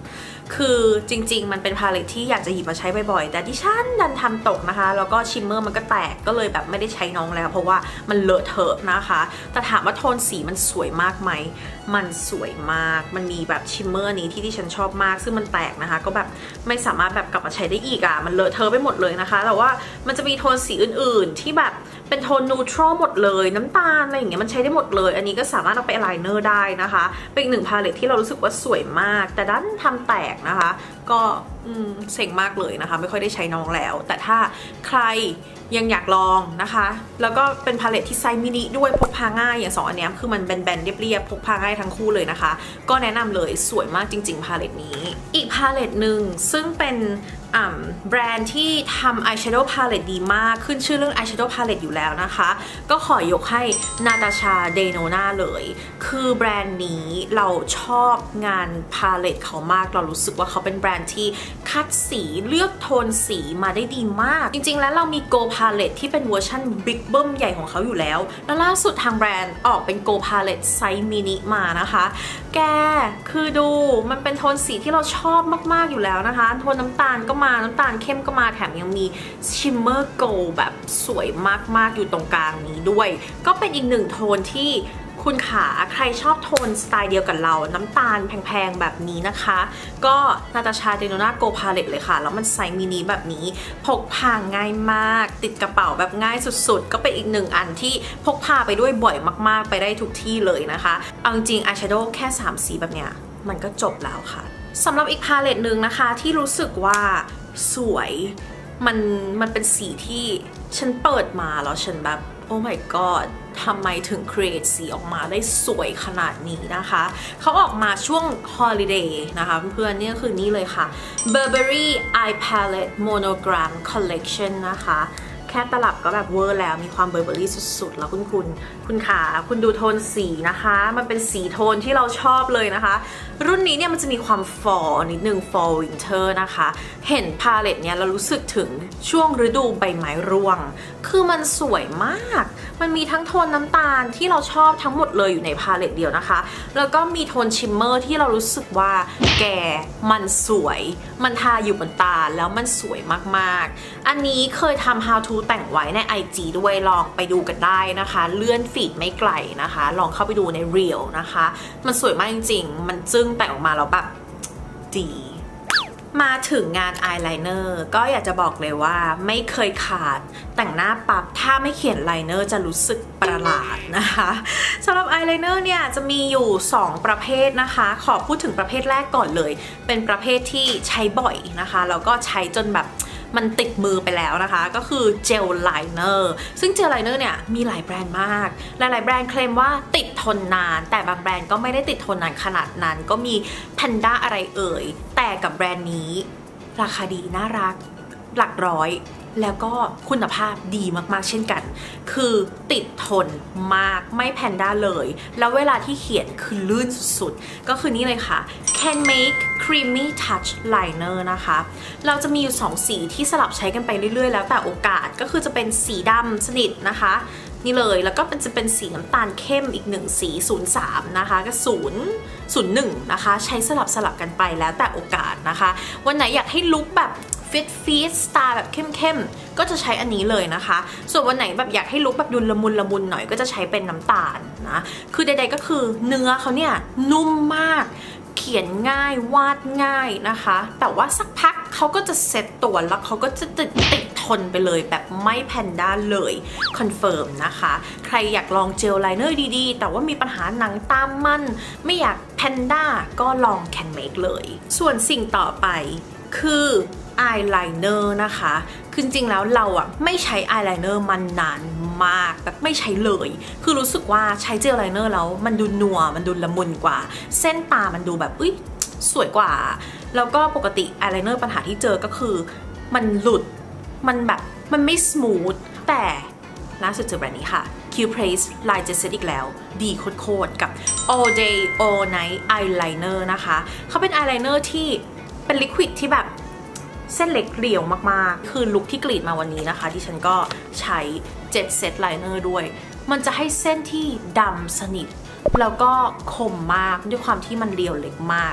คือจริงๆมันเป็นพาเลตที่อยากจะหยิบมาใช้บ่อยๆแต่ดิฉันดันทำตกนะคะแล้วก็ชิมเมอร์มันก็แตกก็เลยแบบไม่ได้ใช้น้องแล้วเพราะว่ามันเลอะเทอะนะคะแต่ถามว่าโทนสีมันสวยมากไหมมันสวยมากมันมีแบบชิมเมอร์นี้ที่ดิฉันชอบมากซึ่งมันแตกนะคะก็แบบไม่สามารถแบบกลับมาใช้ได้อีกอ่ะมันเลอะเทอะไปหมดเลยนะคะแต่ว่ามันจะมีโทนสีอื่นๆที่แบบเป็นโทนนูทรัลหมดเลยน้ำตาลอะไรอย่างเงี้ยมันใช้ได้หมดเลยอันนี้ก็สามารถเอาไปอายไลเนอร์ได้นะคะเป็นอีกหนึ่งพาเลตที่เรารู้สึกว่าสวยมากแต่ด้านทำแตกนะคะก็เซ็งมากเลยนะคะไม่ค่อยได้ใช้น้องแล้วแต่ถ้าใครยังอยากลองนะคะแล้วก็เป็นพาเลตที่ไซส์มินิด้วยพกพาง่ายอย่างสองอันนี้คือมันแบนๆเรียบๆพกพาง่ายทั้งคู่เลยนะคะก็แนะนำเลยสวยมากจริงๆพาเลตนี้อีกพาเลตหนึ่งซึ่งเป็นแบรนด์ที่ทำอายแชโดว์พาเลตดีมากขึ้นชื่อเรื่องอายแชโดว์พาเลตอยู่แล้วนะคะก็ขอยกให้นาตาชาเดโนนาเลยคือแบรนด์นี้เราชอบงานพาเลตเขามากเรารู้สึกว่าเขาเป็นแบรนด์ที่คัดสีเลือกโทนสีมาได้ดีมากจริงๆแล้วเรามีโกพาเลตที่เป็นเวอร์ชันบิ๊กเบิ้มใหญ่ของเขาอยู่แล้วแล้วล่าสุดทางแบรนด์ออกเป็นโกพาเลตไซส์มินิมานะคะแกคือดูมันเป็นโทนสีที่เราชอบมากๆอยู่แล้วนะคะโทนน้ำตาลก็มาน้ำตาลเข้มก็มาแถมยังมีชิมเมอร์โกลแบบสวยมากๆอยู่ตรงกลางนี้ด้วยก็เป็นอีกหนึ่งโทนที่คุณขาใครชอบโทนสไตล์เดียวกับเราน้ำตาลแพงๆแบบนี้นะคะก็นาตาชาเดโนนาโกพาเลตเลยค่ะแล้วมันไซส์มินิแบบนี้พกพาง่ายมากติดกระเป๋าแบบง่ายสุดๆก็เป็นอีกหนึ่งอันที่พกพาไปด้วยบ่อยมากๆไปได้ทุกที่เลยนะคะเอาจริงอายแชโดว์แค่สามสีแบบเนี้ยมันก็จบแล้วค่ะสำหรับอีกพาเลตหนึ่งนะคะที่รู้สึกว่าสวยมันมันเป็นสีที่ฉันเปิดมาแล้วฉันแบบโอ้ my god ทำไมถึง create สีออกมาได้สวยขนาดนี้นะคะเขาออกมาช่วง holiday นะคะเพื่อนๆนี่ก็คือนี่เลยค่ะ Burberry Eye Palette Monogram Collection นะคะแค่ตลับก็แบบเวอร์แล้วมีความเบอร์เบอรี่สุดๆแล้วคุณคุณคุณขาคุณดูโทนสีนะคะมันเป็นสีโทนที่เราชอบเลยนะคะรุ่นนี้เนี่ยมันจะมีความ fall นิดนึง fall winter นะคะเห็นพาเลตเนี่ยเรารู้สึกถึงช่วงฤดูใบไม้ร่วงคือมันสวยมากมันมีทั้งโทนน้ำตาลที่เราชอบทั้งหมดเลยอยู่ในพาเลตเดียวนะคะแล้วก็มีโทนชิมเมอร์ที่เรารู้สึกว่าแกมันสวยมันทาอยู่บนตาแล้วมันสวยมากๆอันนี้เคยทำ how to แต่งไว้ใน ไอ จี ด้วยลองไปดูกันได้นะคะเลื่อนฟีดไม่ไกลนะคะลองเข้าไปดูใน Reel นะคะมันสวยมากจริงๆมันจึ้งแต่งออกมาแล้วแบบดีมาถึงงานอายไลเนอร์ก็อยากจะบอกเลยว่าไม่เคยขาดแต่งหน้าปั๊บถ้าไม่เขียนไลเนอร์จะรู้สึกประหลาดนะคะสำหรับอายไลเนอร์เนี่ยจะมีอยู่สองประเภทนะคะขอพูดถึงประเภทแรกก่อนเลยเป็นประเภทที่ใช้บ่อยนะคะแล้วก็ใช้จนแบบมันติดมือไปแล้วนะคะก็คือเจลไลเนอร์ซึ่งเจลไลเนอร์เนี่ยมีหลายแบรนด์มากหลายๆแบรนด์เคลมว่าติดทนนานแต่บางแบรนด์ก็ไม่ได้ติดทนนานขนาดนั้นก็มีแพนด้าอะไรเอ่ยแต่กับแบรนด์นี้ราคาดีน่ารักหลักร้อยแล้วก็คุณภาพดีมากๆเช่นกันคือติดทนมากไม่แพนด้าเลยแล้วเวลาที่เขียนคือลื่นสุดๆก็คือนี่เลยค่ะ Can Make Creamy Touch Liner นะคะเราจะมีอยู่สองสีที่สลับใช้กันไปเรื่อยๆแล้วแต่โอกาสก็คือจะเป็นสีดำสนิทนะคะนี่เลยแล้วก็เป็นจะเป็นสีน้ำตาลเข้มอีกหนึ่งสีศูนย์สามนะคะก็ศูนย์ ศูนย์หนึ่งนะคะใช้สลับสลับกันไปแล้วแต่โอกาสนะคะวันไหนอยากให้ลุคแบบฟิตฟีสสไตล์แบบเข้มๆก็จะใช้อันนี้เลยนะคะส่วนวันไหนแบบอยากให้ลุคแบบดูละมุนละมุนหน่อยก็จะใช้เป็นน้ำตาลนะคือใดๆก็คือเนื้อเขาเนี่ยนุ่มมากเขียนง่ายวาดง่ายนะคะแต่ว่าสักพักเขาก็จะเซ็ตตัวแล้วเขาก็จะติดติดทนไปเลยแบบไม่แพนด้าเลยคอนเฟิร์มนะคะใครอยากลองเจลไลเนอร์ดีๆแต่ว่ามีปัญหาหนังตามมั่นไม่อยากแพนด้าก็ลอง Can Make เลยส่วนสิ่งต่อไปคืออายไลเนอร์นะคะคือจริงๆแล้วเราอะไม่ใช้อายไลเนอร์มานานมากแบบไม่ใช้เลยคือรู้สึกว่าใช้เจลไลเนอร์แล้วมันดูนัวมันดูละมุนกว่าเส้นตามันดูแบบอุ้ยสวยกว่าแล้วก็ปกติอายไลเนอร์ปัญหาที่เจอก็คือมันหลุดมันแบบมันไม่สมูทแต่ล่าสุดเจอแบรนด์นี้ค่ะ Q Praise Line Jet Set อีกแล้วดีโคตรๆกับ All Day All Night Eyeliner นะคะเขาเป็นอายไลเนอร์ที่เป็นลิควิดที่แบบเส้นเล็กเรียวมากๆคือลุคที่กรีดมาวันนี้นะคะที่ฉันก็ใช้เจ็ดเซตไลเนอร์ด้วยมันจะให้เส้นที่ดำสนิทแล้วก็คมมากด้วยความที่มันเรียวเล็กมาก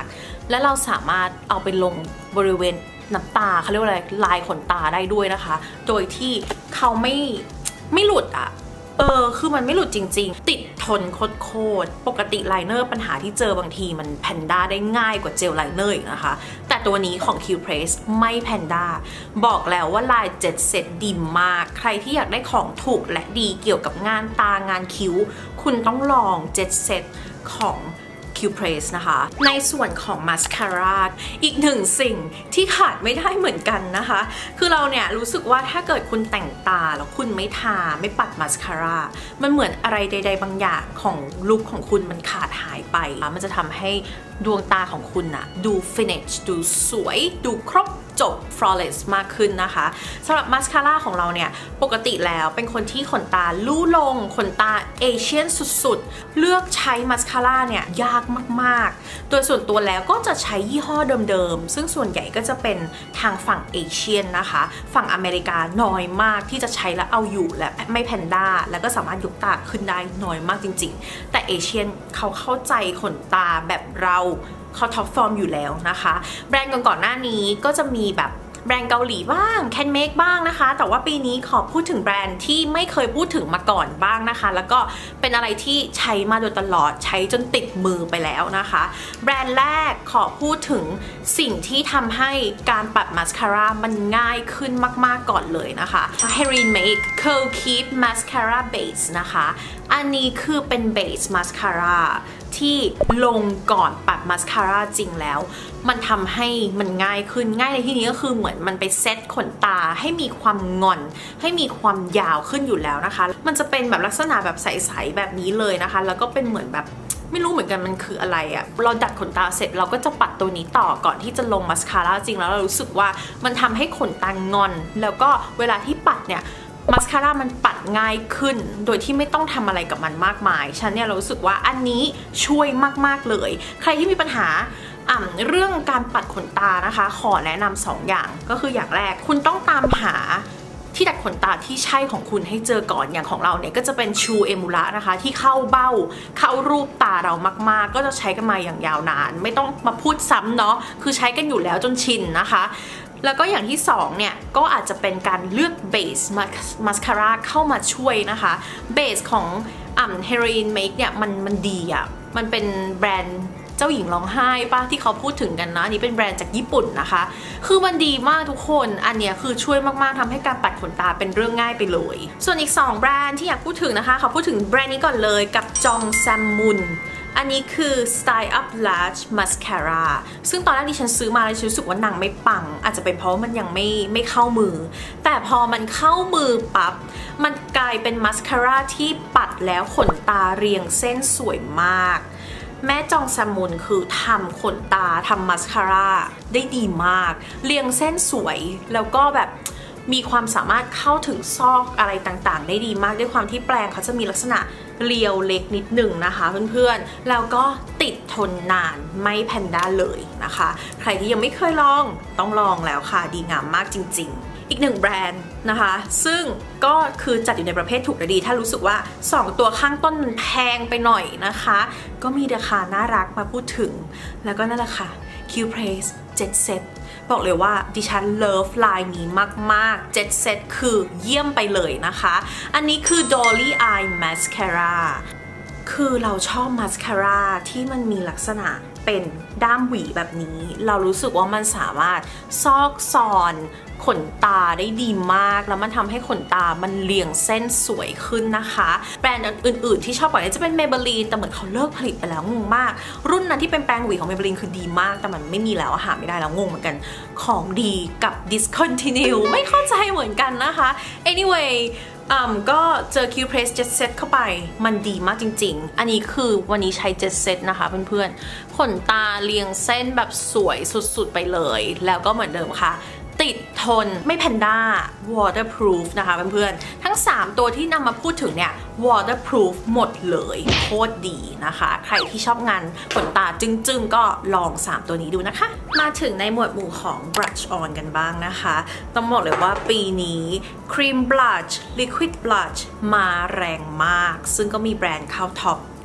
และเราสามารถเอาไปลงบริเวณน้ำตาเขาเรียกว่าอะไรลายขนตาได้ด้วยนะคะโดยที่เขาไม่ไม่หลุดอะเออคือมันไม่หลุดจริงๆติดทนโคตรปกติไลเนอร์ปัญหาที่เจอบางทีมันแพนด้าได้ง่ายกว่าเจลไลเนอร์อีกนะคะแต่ตัวนี้ของ Q Press ไม่แพนด้าบอกแล้วว่าลายเจ็ดเซตดีมากใครที่อยากได้ของถูกและดีเกี่ยวกับงานตางานคิ้วคุณต้องลองเจ็ดเซตของQ Press นะคะในส่วนของมาสคาร่าอีกหนึ่งสิ่งที่ขาดไม่ได้เหมือนกันนะคะคือเราเนี่ยรู้สึกว่าถ้าเกิดคุณแต่งตาแล้วคุณไม่ทาไม่ปัดมาสคาร่ามันเหมือนอะไรใดๆบางอย่างของลุคของคุณมันขาดหายไปมันจะทำให้ดวงตาของคุณอะดู finish ดูสวยดูครบจบ flawless มากขึ้นนะคะสำหรับมาสคาร่าของเราเนี่ยปกติแล้วเป็นคนที่ขนตาลู่ลงขนตาเอเชียนสุดๆเลือกใช้มาสคาร่าเนี่ยยากมากๆโดยส่วนตัวแล้วก็จะใช้ยี่ห้อเดิมๆซึ่งส่วนใหญ่ก็จะเป็นทางฝั่งเอเชียนนะคะฝั่งอเมริกาน้อยมากที่จะใช้แล้วเอาอยู่และไม่แพนด้าแล้วก็สามารถยกตาขึ้นได้น้อยมากจริงๆแต่เอเชียนเขาเข้าใจขนตาแบบเราเขาท็อปฟอร์มอยู่แล้วนะคะแบรนด์ก่อนๆหน้านี้ก็จะมีแบบแบรนด์เกาหลีบ้าง Can Make บ้างนะคะแต่ว่าปีนี้ขอพูดถึงแบรนด์ที่ไม่เคยพูดถึงมาก่อนบ้างนะคะแล้วก็เป็นอะไรที่ใช้มาโดยตลอดใช้จนติดมือไปแล้วนะคะแบรนด์แรกขอพูดถึงสิ่งที่ทำให้การปัดมาสคาร่ามันง่ายขึ้นมากๆก่อนเลยนะคะ Herin Make Curl Keep Mascara Base นะคะอันนี้คือเป็นเบสมาสคาร่าที่ลงก่อนปัดมาสคาร่าจริงแล้วมันทำให้มันง่ายขึ้นง่ายในที่นี้ก็คือเหมือนมันไปเซตขนตาให้มีความงอนให้มีความยาวขึ้นอยู่แล้วนะคะมันจะเป็นแบบลักษณะแบบใสๆแบบนี้เลยนะคะแล้วก็เป็นเหมือนแบบไม่รู้เหมือนกันมันคืออะไรอะเราดัดขนตาเสร็จเราก็จะปัดตัวนี้ต่อก่อนที่จะลงมาสคาร่าจริงแล้วเรารู้สึกว่ามันทำให้ขนตางอนแล้วก็เวลาที่ปัดเนี่ยมาสคาร่ามันปัดง่ายขึ้นโดยที่ไม่ต้องทำอะไรกับมันมากมายฉันเนี่ยเรารู้สึกว่าอันนี้ช่วยมากๆเลยใครที่มีปัญหาเรื่องการปัดขนตานะคะขอแนะนำสองอย่างก็คืออย่างแรกคุณต้องตามหาที่ดัดขนตาที่ใช่ของคุณให้เจอก่อนอย่างของเราเนี่ยก็จะเป็นชูเอมูระนะคะที่เข้าเบ้าเข้ารูปตาเรามากๆก็จะใช้กันมาอย่างยาวนานไม่ต้องมาพูดซ้ำเนาะคือใช้กันอยู่แล้วจนชินนะคะแล้วก็อย่างที่สองเนี่ยก็อาจจะเป็นการเลือกเบสมาสคาร่าเข้ามาช่วยนะคะเบสของอ่ำ Herin Make เนี่ยมันมันดีอ่ะมันเป็นแบรนด์เจ้าหญิงร้องไห้ป่ะที่เขาพูดถึงกันนะอันนี้เป็นแบรนด์จากญี่ปุ่นนะคะคือมันดีมากทุกคนอันเนี้ยคือช่วยมากๆทำให้การปัดขนตาเป็นเรื่องง่ายไปเลยส่วนอีกสองแบรนด์ที่อยากพูดถึงนะคะขอพูดถึงแบรนด์นี้ก่อนเลยกับจองแซมมุนอันนี้คือ Style Up Large Mascara ซึ่งตอนแรกที่ฉันซื้อมาแล้วฉันรู้สึกว่านางไม่ปังอาจจะเป็นเพราะมันยังไม่ไม่เข้ามือแต่พอมันเข้ามือปั๊บมันกลายเป็นมาสคาร่าที่ปัดแล้วขนตาเรียงเส้นสวยมากแม่จองแซมมุนคือทำขนตาทำมาสคาร่าได้ดีมากเรียงเส้นสวยแล้วก็แบบมีความสามารถเข้าถึงซอกอะไรต่างๆได้ดีมากด้วยความที่แปรงเขาจะมีลักษณะเรียวเล็กนิดหนึ่งนะคะเพื่อนๆแล้วก็ติดทนนานไม่แพนด้าเลยนะคะใครที่ยังไม่เคยลองต้องลองแล้วค่ะดีงามมากจริงๆอีกหนึ่งแบรนด์นะคะซึ่งก็คือจัดอยู่ในประเภทถูกและดีถ้ารู้สึกว่าสองตัวข้างต้นมันแพงไปหน่อยนะคะก็มีราคาน่ารักมาพูดถึงแล้วก็นั่นแหละค่ะ Q Press เจ็ด เซตบอกเลยว่าดิฉันเลิฟลายนี้มากๆเจ็ด เซตคือเยี่ยมไปเลยนะคะอันนี้คือ Dolly Eye Mascara คือเราชอบมาสคาร่าที่มันมีลักษณะเป็นด้ามหวีแบบนี้เรารู้สึกว่ามันสามารถซอกซอนขนตาได้ดีมากแล้วมันทำให้ขนตามันเรียงเส้นสวยขึ้นนะคะแบรนด์อื่นๆที่ชอบกว่านี้จะเป็น Maybelline แต่เหมือนเขาเลิกผลิตไปแล้วงงมากรุ่นนั้นที่เป็นแปรงหวีของ Maybelline คือดีมากแต่มันไม่มีแล้วหาไม่ได้แล้วงงเหมือนกันของดีกับ discontinue ไม่เข้าใจเหมือนกันนะคะ anywayอ่าก็เจอ Q Press เจ็ด เซตเข้าไปมันดีมากจริงๆอันนี้คือวันนี้ใช้เจ็ด เซตนะคะเพื่อนๆขนตาเรียงเส้นแบบสวยสุดๆไปเลยแล้วก็เหมือนเดิมค่ะติดทนไม่แพนด้า waterproof นะคะเพื่อนๆทั้งสามตัวที่นำมาพูดถึงเนี่ย waterproof หมดเลยโคตรดีนะคะใครที่ชอบงานขนตาจึ้งๆก็ลองสามตัวนี้ดูนะคะมาถึงในหมวดหมู่ของ brush on กันบ้างนะคะต้องบอกเลยว่าปีนี้ cream blush liquid blush มาแรงมากซึ่งก็มีแบรนด์เข้าท็อป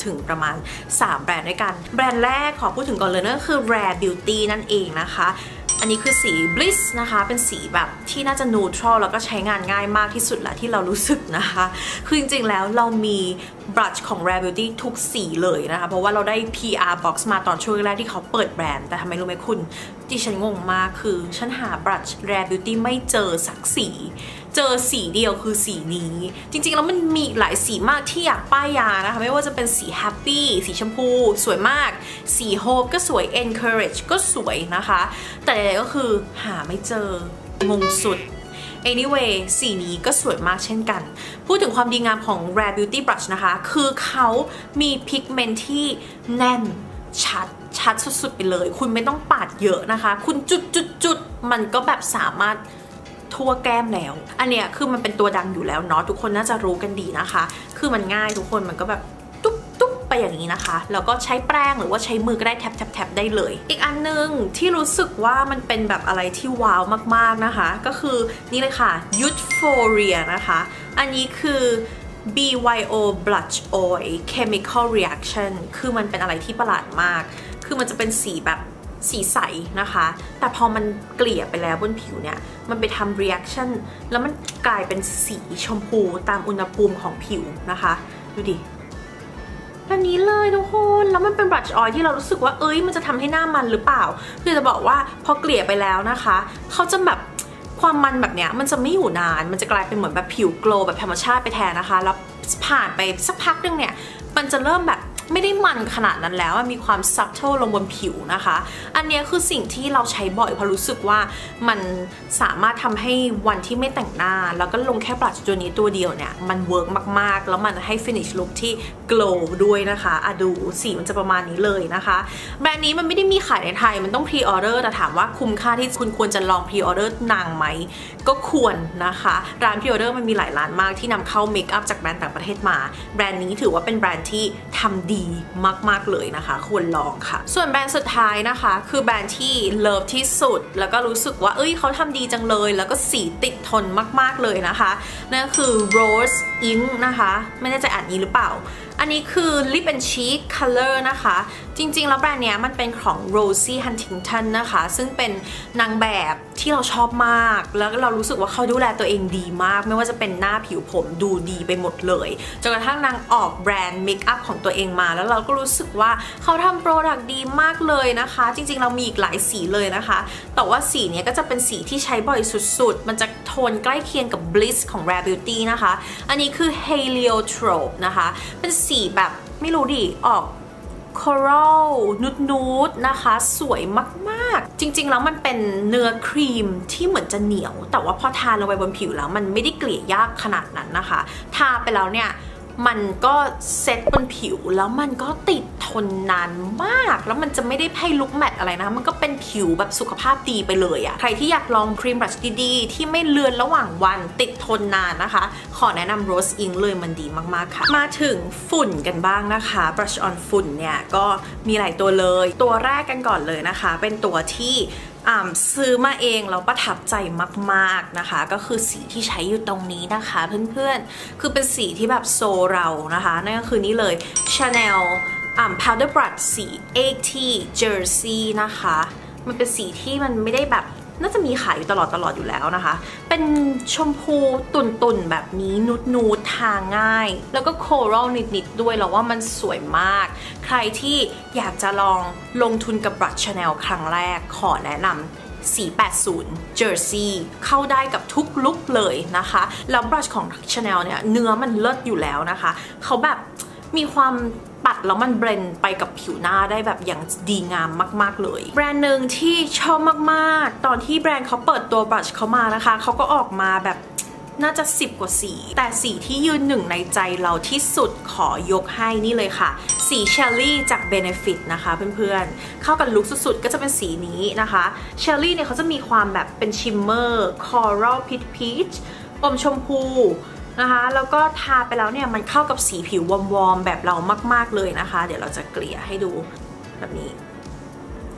ถึงประมาณสามแบรนด์ด้วยกันแบรนด์แรกขอพูดถึงก่อนเลยนั่นก็คือ Rare Beauty นั่นเองนะคะอันนี้คือสี Bliss นะคะเป็นสีแบบที่น่าจะ neutral แล้วก็ใช้งานง่ายมากที่สุดละที่เรารู้สึกนะคะคือจริงๆแล้วเรามีบลัชของ Rare Beauty ทุกสีเลยนะคะเพราะว่าเราได้ พี อาร์ box มาตอนช่วงแรกที่เขาเปิดแบรนด์แต่ทำไมรู้ไหมคุณที่ฉันงงมากคือฉันหาบลัช Rare Beauty ไม่เจอสักสีเจอสีเดียวคือสีนี้จริงๆแล้วมันมีหลายสีมากที่อยากป้ายยานะคะไม่ว่าจะเป็นสี Happy สีชมพูสวยมากสี Hope ก็สวย Encourage ก็สวยนะคะแต่ใดๆก็คือหาไม่เจองงสุด anyway สีนี้ก็สวยมากเช่นกันพูดถึงความดีงามของ Rare Beauty Brush นะคะคือเขามีพิกเมนต์ที่แน่นชัดชัดสุดๆไปเลยคุณไม่ต้องปาดเยอะนะคะคุณจุดๆๆมันก็แบบสามารถทั่วแก้มแล้วอันเนี้ยคือมันเป็นตัวดังอยู่แล้วเนาะทุกคนน่าจะรู้กันดีนะคะคือมันง่ายทุกคนมันก็แบบตุ๊บตุ๊บไปอย่างนี้นะคะแล้วก็ใช้แป้งหรือว่าใช้มือก็ได้แท็บแท็บแท็บได้เลยอีกอันนึงที่รู้สึกว่ามันเป็นแบบอะไรที่ว้าวมากๆนะคะก็คือนี่เลยค่ะ Youthforia นะคะอันนี้คือ บี วาย โอ Blush Oil Chemical Reaction คือมันเป็นอะไรที่ประหลาดมากคือมันจะเป็นสีแบบสีใสนะคะแต่พอมันเกลี่ยไปแล้วบนผิวเนี่ยมันไปทำ reaction แล้วมันกลายเป็นสีชมพูตามอุณหภูมิของผิวนะคะดูดิแบบนี้เลยทุกคนแล้วมันเป็นบลัชออยล์ที่เรารู้สึกว่าเอ้ยมันจะทำให้หน้ามันหรือเปล่าคือจะบอกว่าพอเกลี่ยไปแล้วนะคะเขาจะแบบความมันแบบเนี้ยมันจะไม่อยู่นานมันจะกลายเป็นเหมือนแบบผิวโกลว์แบบธรรมชาติไปแทนนะคะแล้วผ่านไปสักพักนึงเนี่ยมันจะเริ่มแบบไม่ได้มันขนาดนั้นแล้วมันมีความซับเทิลลงบนผิวนะคะอันนี้คือสิ่งที่เราใช้บ่อยเพราะรู้สึกว่ามันสามารถทำให้วันที่ไม่แต่งหน้าแล้วก็ลงแค่บลัชตัวนี้ตัวเดียวเนี่ยมันเวิร์กมากๆแล้วมันให้ finish look ที่ glow ด้วยนะคะอะดูสีมันจะประมาณนี้เลยนะคะแบรนด์นี้มันไม่ได้มีขายในไทยมันต้อง pre order แต่ถามว่าคุ้มค่าที่คุณควรจะลอง pre order นางไหมก็ควรนะคะร้าน pre order มันมีหลายร้านมากที่นำเข้าเมคอัพจากแบรนด์ต่างประเทศมาแบรนด์นี้ถือว่าเป็นแบรนด์ที่ทำดีมากๆเลยนะคะควรลองค่ะส่วนแบรนด์สุดท้ายนะคะคือแบรนด์ที่เลิฟที่สุดแล้วก็รู้สึกว่าเอ้ยเขาทำดีจังเลยแล้วก็สีติดทนมากๆเลยนะคะนั่นก็คือ Rose Ink นะคะไม่แน่ใจอ่านนี้หรือเปล่าอันนี้คือ Lip and Cheek Color นะคะจริงๆแล้วแบรนด์เนี้ยมันเป็นของ Rosie Huntington นะคะซึ่งเป็นนางแบบที่เราชอบมากแล้วเรารู้สึกว่าเขาดูแลตัวเองดีมากไม่ว่าจะเป็นหน้าผิวผมดูดีไปหมดเลยจนกระทั่งนางออกแบรนด์เมคอัพของตัวเองมาแล้วเราก็รู้สึกว่าเขาทำโปรดักต์ดีมากเลยนะคะจริงๆเรามีอีกหลายสีเลยนะคะแต่ว่าสีนี้ก็จะเป็นสีที่ใช้บ่อยสุดๆมันจะโทนใกล้เคียงกับ Bliss ของ Rare Beauty นะคะอันนี้คือ Heliotrope นะคะเป็นสีแบบไม่รู้ดิออกคอรัลนูดๆนะคะสวยมากๆจริงๆแล้วมันเป็นเนื้อครีมที่เหมือนจะเหนียวแต่ว่าพอทาลงไปบนผิวแล้วมันไม่ได้เกลี่ยยากขนาดนั้นนะคะทาไปแล้วเนี่ยมันก็เซ็ตบนผิวแล้วมันก็ติดทนนานมากแล้วมันจะไม่ได้ให้ลุคแมตอะไรนะมันก็เป็นผิวแบบสุขภาพดีไปเลยอะใครที่อยากลองครีมบลัชดีๆที่ไม่เลือนระหว่างวันติดทนนานนะคะขอแนะนำ Rose Ink เลยมันดีมากๆค่ะมาถึงฝุ่นกันบ้างนะคะ Brush on ฝุ่นเนี่ยก็มีหลายตัวเลยตัวแรกกันก่อนเลยนะคะเป็นตัวที่ซื้อมาเองแล้วประทับใจมากๆนะคะก็คือสีที่ใช้อยู่ตรงนี้นะคะเพื่อนๆคือเป็นสีที่แบบโซเรานะคะนั่นก็คือนี่เลย Chanel Powder Brush สี เอทตี้ Jersey นะคะมันเป็นสีที่มันไม่ได้แบบน่าจะมีขายอยู่ตลอดตลอดอยู่แล้วนะคะเป็นชมพูตุ่นๆแบบนี้นูดๆทาง่ายแล้วก็โครัลนิดๆด้วยแล้วว่ามันสวยมากใครที่อยากจะลองลงทุนกับบลัช Chanel ครั้งแรกขอแนะนำสีแปดสิบ Jersey เข้าได้กับทุกลุคเลยนะคะแล้วบลัชของ Chanel เนี่ยเนื้อมันเลิศอยู่แล้วนะคะเขาแบบมีความปัดแล้วมันเบลนด์ไปกับผิวหน้าได้แบบอย่างดีงามมากๆเลยแบรนด์หนึ่งที่ชอบมากๆตอนที่แบรนด์เขาเปิดตัวบลัชเขามานะคะเขาก็ออกมาแบบน่าจะสิบกว่าสีแต่สีที่ยืนหนึ่งในใจเราที่สุดขอยกให้นี่เลยค่ะสีเชลลี่จาก Benefit นะคะเพื่อนๆเข้ากับลุคสุดๆก็จะเป็นสีนี้นะคะเชลลี่เนี่ยเขาจะมีความแบบเป็นชิมเมอร์คอรัลพีชพีชอมชมพูนะคะแล้วก็ทาไปแล้วเนี่ยมันเข้ากับสีผิววอร์มๆแบบเรามากๆเลยนะคะเดี๋ยวเราจะเกลี่ยให้ดูแบบนี้คือ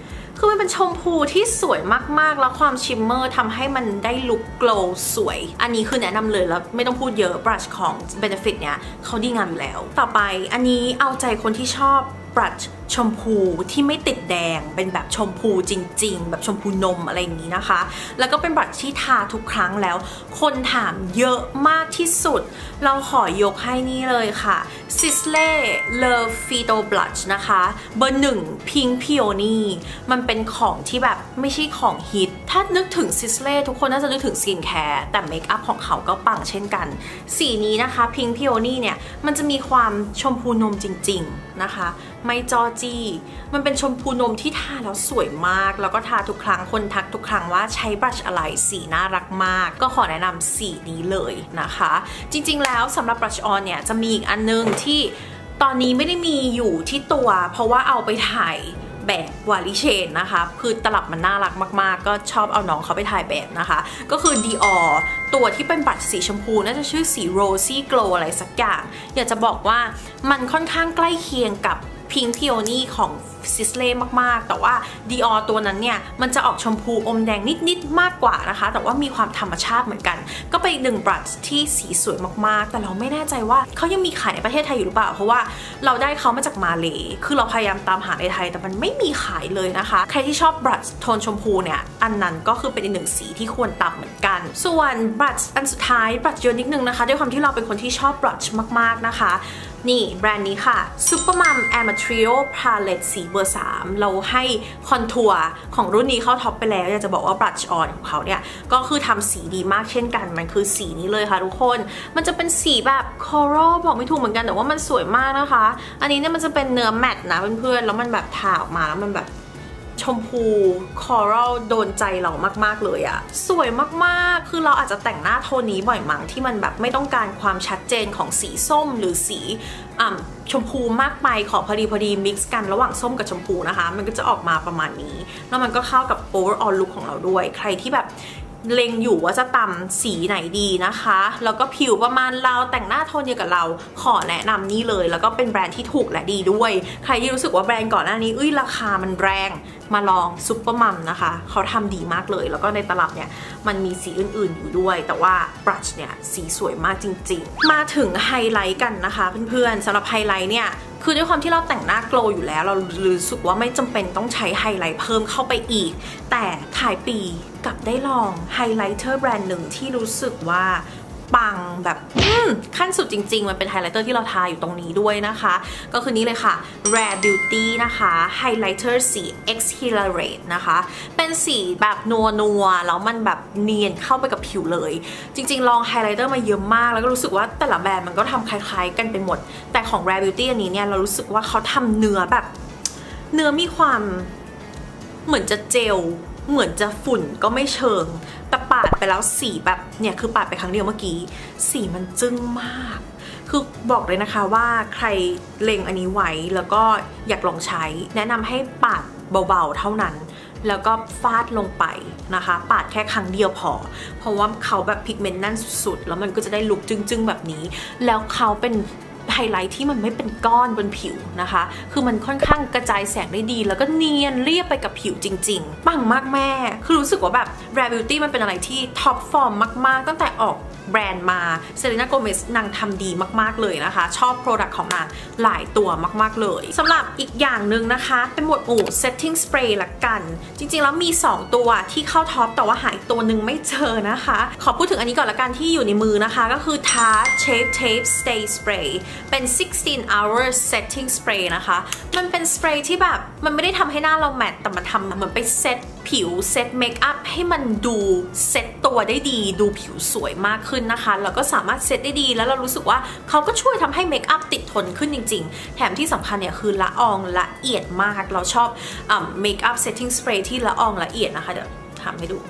คือมันเป็นชมพูที่สวยมากๆแล้วความชิมเมอร์ทำให้มันได้ลุคโกลว์สวยอันนี้คือแนะนำเลยแล้วไม่ต้องพูดเยอะบรัชของ Benefit เนี่ยเขาดีงามอยู่แล้วต่อไปอันนี้เอาใจคนที่ชอบบรัชชมพูที่ไม่ติดแดงเป็นแบบชมพูจริงๆแบบชมพูนมอะไรอย่างนี้นะคะแล้วก็เป็นบรัชที่ทาทุกครั้งแล้วคนถามเยอะมากที่สุดเราขอยกให้นี่เลยค่ะ Sisley Love Phyto Blush นะคะเบอร์หนึ่ง Pink Peony มันเป็นของที่แบบไม่ใช่ของฮิตถ้านึกถึง Sisley ทุกคนน่าจะนึกถึงสกินแคร์แต่เมคอัพของเขาก็ปังเช่นกันสีนี้นะคะ Pink Peony เนี่ยมันจะมีความชมพูนมจริงๆนะคะไม่จอจี้มันเป็นชมพูนมที่ทาแล้วสวยมากแล้วก็ทาทุกครั้งคนทักทุกครั้งว่าใช้บรัชอะไรสีน่ารักมากก็ขอแนะนำสีนี้เลยนะคะจริงๆแล้วสำหรับบรัชออนเนี่ยจะมีอีกอันนึงที่ตอนนี้ไม่ได้มีอยู่ที่ตัวเพราะว่าเอาไปถ่ายแบบวาลิเชนนะคะคือตลับมันน่ารักมากๆก็ชอบเอาน้องเขาไปถ่ายแบบนะคะก็คือ Dior ตัวที่เป็นบรัชสีชมพูน่าจะชื่อสี Rosy Glow อะไรสักอย่างอยากจะบอกว่ามันค่อนข้างใกล้เคียงกับ Pink Peony ของ Sisley มากๆแต่ว่า Dior ตัวนั้นเนี่ยมันจะออกชมพูอมแดงนิดๆมากกว่านะคะแต่ว่ามีความธรรมชาติเหมือนกันก็เป็นอีกหนึ่งบรัชที่สีสวยมากๆแต่เราไม่แน่ใจว่าเขายังมีขายในประเทศไทยอยู่หรือเปล่าเพราะว่าเราได้เขามาจากมาเลคือเราพยายามตามหาในไทยแต่มันไม่มีขายเลยนะคะใครที่ชอบบรัชโทนชมพูเนี่ยอันนั้นก็คือเป็นอีกหนึ่งสีที่ควรตามเหมือนกันส่วนบรัชอันสุดท้ายบรัชเยอะนิดนึงนะคะด้วยความที่เราเป็นคนที่ชอบบรัชมากๆนะคะนี่แบรนด์นี้ค่ะ Supermom Amatrio Palette สีเบอร์สามเราให้คอนทัวร์ของรุ่นนี้เข้าท็อปไปแล้วอยากจะบอกว่าบรัชออนของเขาเนี่ยก็คือทำสีดีมากเช่นกันมันคือสีนี้เลยค่ะทุกคนมันจะเป็นสีแบบคอรัลบอกไม่ถูกเหมือนกันแต่ว่ามันสวยมากนะคะอันนี้เนี่ยมันจะเป็นเนื้อแมตต์นะเพื่อนๆแล้วมันแบบทาออกมาแล้วมันแบบชมพูคอรัลโดนใจเรามากๆเลยอะสวยมากๆคือเราอาจจะแต่งหน้าโทนนี้บ่อยมั้งที่มันแบบไม่ต้องการความชัดเจนของสีส้มหรือสีชมพูมากไปขอพอดีพอดีมิกซ์กันระหว่างส้มกับชมพูนะคะมันก็จะออกมาประมาณนี้แล้วมันก็เข้ากับ overall look ของเราด้วยใครที่แบบเล็งอยู่ว่าจะตำสีไหนดีนะคะแล้วก็ผิวประมาณเราแต่งหน้าโทนเดียวกับเราขอแนะนำนี่เลยแล้วก็เป็นแบรนด์ที่ถูกและดีด้วยใครที่รู้สึกว่าแบรนด์ก่อนหน้านี้เอ้ยราคามันแรงมาลองซุปเปอร์มัมนะคะเขาทำดีมากเลยแล้วก็ในตลับเนี่ยมันมีสีอื่นๆอยู่ด้วยแต่ว่าบรัชเนี่ยสีสวยมากจริงๆมาถึงไฮไลท์กันนะคะเพื่อนๆสำหรับไฮไลท์เนี่ยคือด้วยความที่เราแต่งหน้าโกลว์อยู่แล้วเรารู้สึกว่าไม่จำเป็นต้องใช้ไฮไลท์เพิ่มเข้าไปอีกแต่ท้ายปีกลับได้ลองไฮไลท์เตอร์แบรนด์หนึ่งที่รู้สึกว่าปังแบบขั้นสุดจริงๆมันเป็นไฮไลท์เตอร์ที่เราทาอยู่ตรงนี้ด้วยนะคะก็คือนี้เลยค่ะ Rare Beauty นะคะไฮไลท์เตอร์สี Exhilarate นะคะเป็นสีแบบนัวนัวแล้วมันแบบเนียนเข้าไปกับผิวเลยจริงๆลองไฮไลท์เตอร์มาเยอะมากแล้วก็รู้สึกว่าแต่ละแบรนด์มันก็ทำคล้ายๆกันไปหมดแต่ของ Rare Beauty อันนี้เนี่ยเรารู้สึกว่าเขาทำเนื้อแบบเนื้อมีความเหมือนจะเจลเหมือนจะฝุ่นก็ไม่เชิงแต่ปาดไปแล้วสีแบบเนี่ยคือปาดไปครั้งเดียวเมื่อกี้สีมันจึ้งมากคือบอกเลยนะคะว่าใครเล็งอันนี้ไว้แล้วก็อยากลองใช้แนะนำให้ปาดเบาๆเท่านั้นแล้วก็ฟาดลงไปนะคะปาดแค่ครั้งเดียวพอเพราะว่าเขาแบบพิกเมนต์นั่นสุดๆแล้วมันก็จะได้ลุคจึ้งๆแบบนี้แล้วเขาเป็นไฮไลท์ที่มันไม่เป็นก้อนบนผิวนะคะคือมันค่อนข้างกระจายแสงได้ดีแล้วก็เนียนเรียบไปกับผิวจริงๆปังมากแม่คือรู้สึกว่าแบบ Rare Beauty มันเป็นอะไรที่ท็อปฟอร์มมากๆตั้งแต่ออกแบรนด์มาเซเลน่าโกเมสนางทำดีมากๆเลยนะคะชอบโปรดักต์ของนางหลายตัวมากๆเลยสำหรับอีกอย่างหนึ่งนะคะเป็นหมวดหมู่ setting spray ละกันจริงๆแล้วมีสองตัวที่เข้าท็อปแต่ว่าหายตัวหนึ่งไม่เจอนะคะขอพูดถึงอันนี้ก่อนละกันที่อยู่ในมือนะคะก็คือ Tarte Shape Tape Stay Spray เป็น sixteen hour setting spray นะคะมันเป็นสเปรย์ที่แบบมันไม่ได้ทำให้หน้าเราแมตต์แต่มันทำเหมือนไปเซตผิวเซตเมคอัพให้มันดูเซตตัวได้ดีดูผิวสวยมากขึ้นนะคะแล้วก็สามารถเซตได้ดีแล้วเรารู้สึกว่าเขาก็ช่วยทำให้เมคอัพติดทนขึ้นจริงๆแถมที่สำคัญเนี่ยคือละอองละเอียดมากเราชอบเมคอัพเซตติ้งสเปรย์ที่ละอองละเอียดนะคะเดี๋ยวทำให้ดู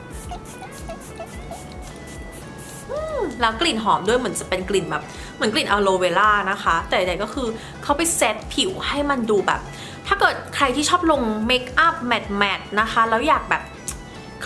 แล้วกลิ่นหอมด้วยเหมือนจะเป็นกลิ่นแบบเหมือนกลิ่นอะโลเวล่านะคะแต่ใดๆก็คือเขาไปเซตผิวให้มันดูแบบถ้าเกิดใครที่ชอบลงเมคอัพแมตต์แมตต์นะคะแล้วอยากแบบเค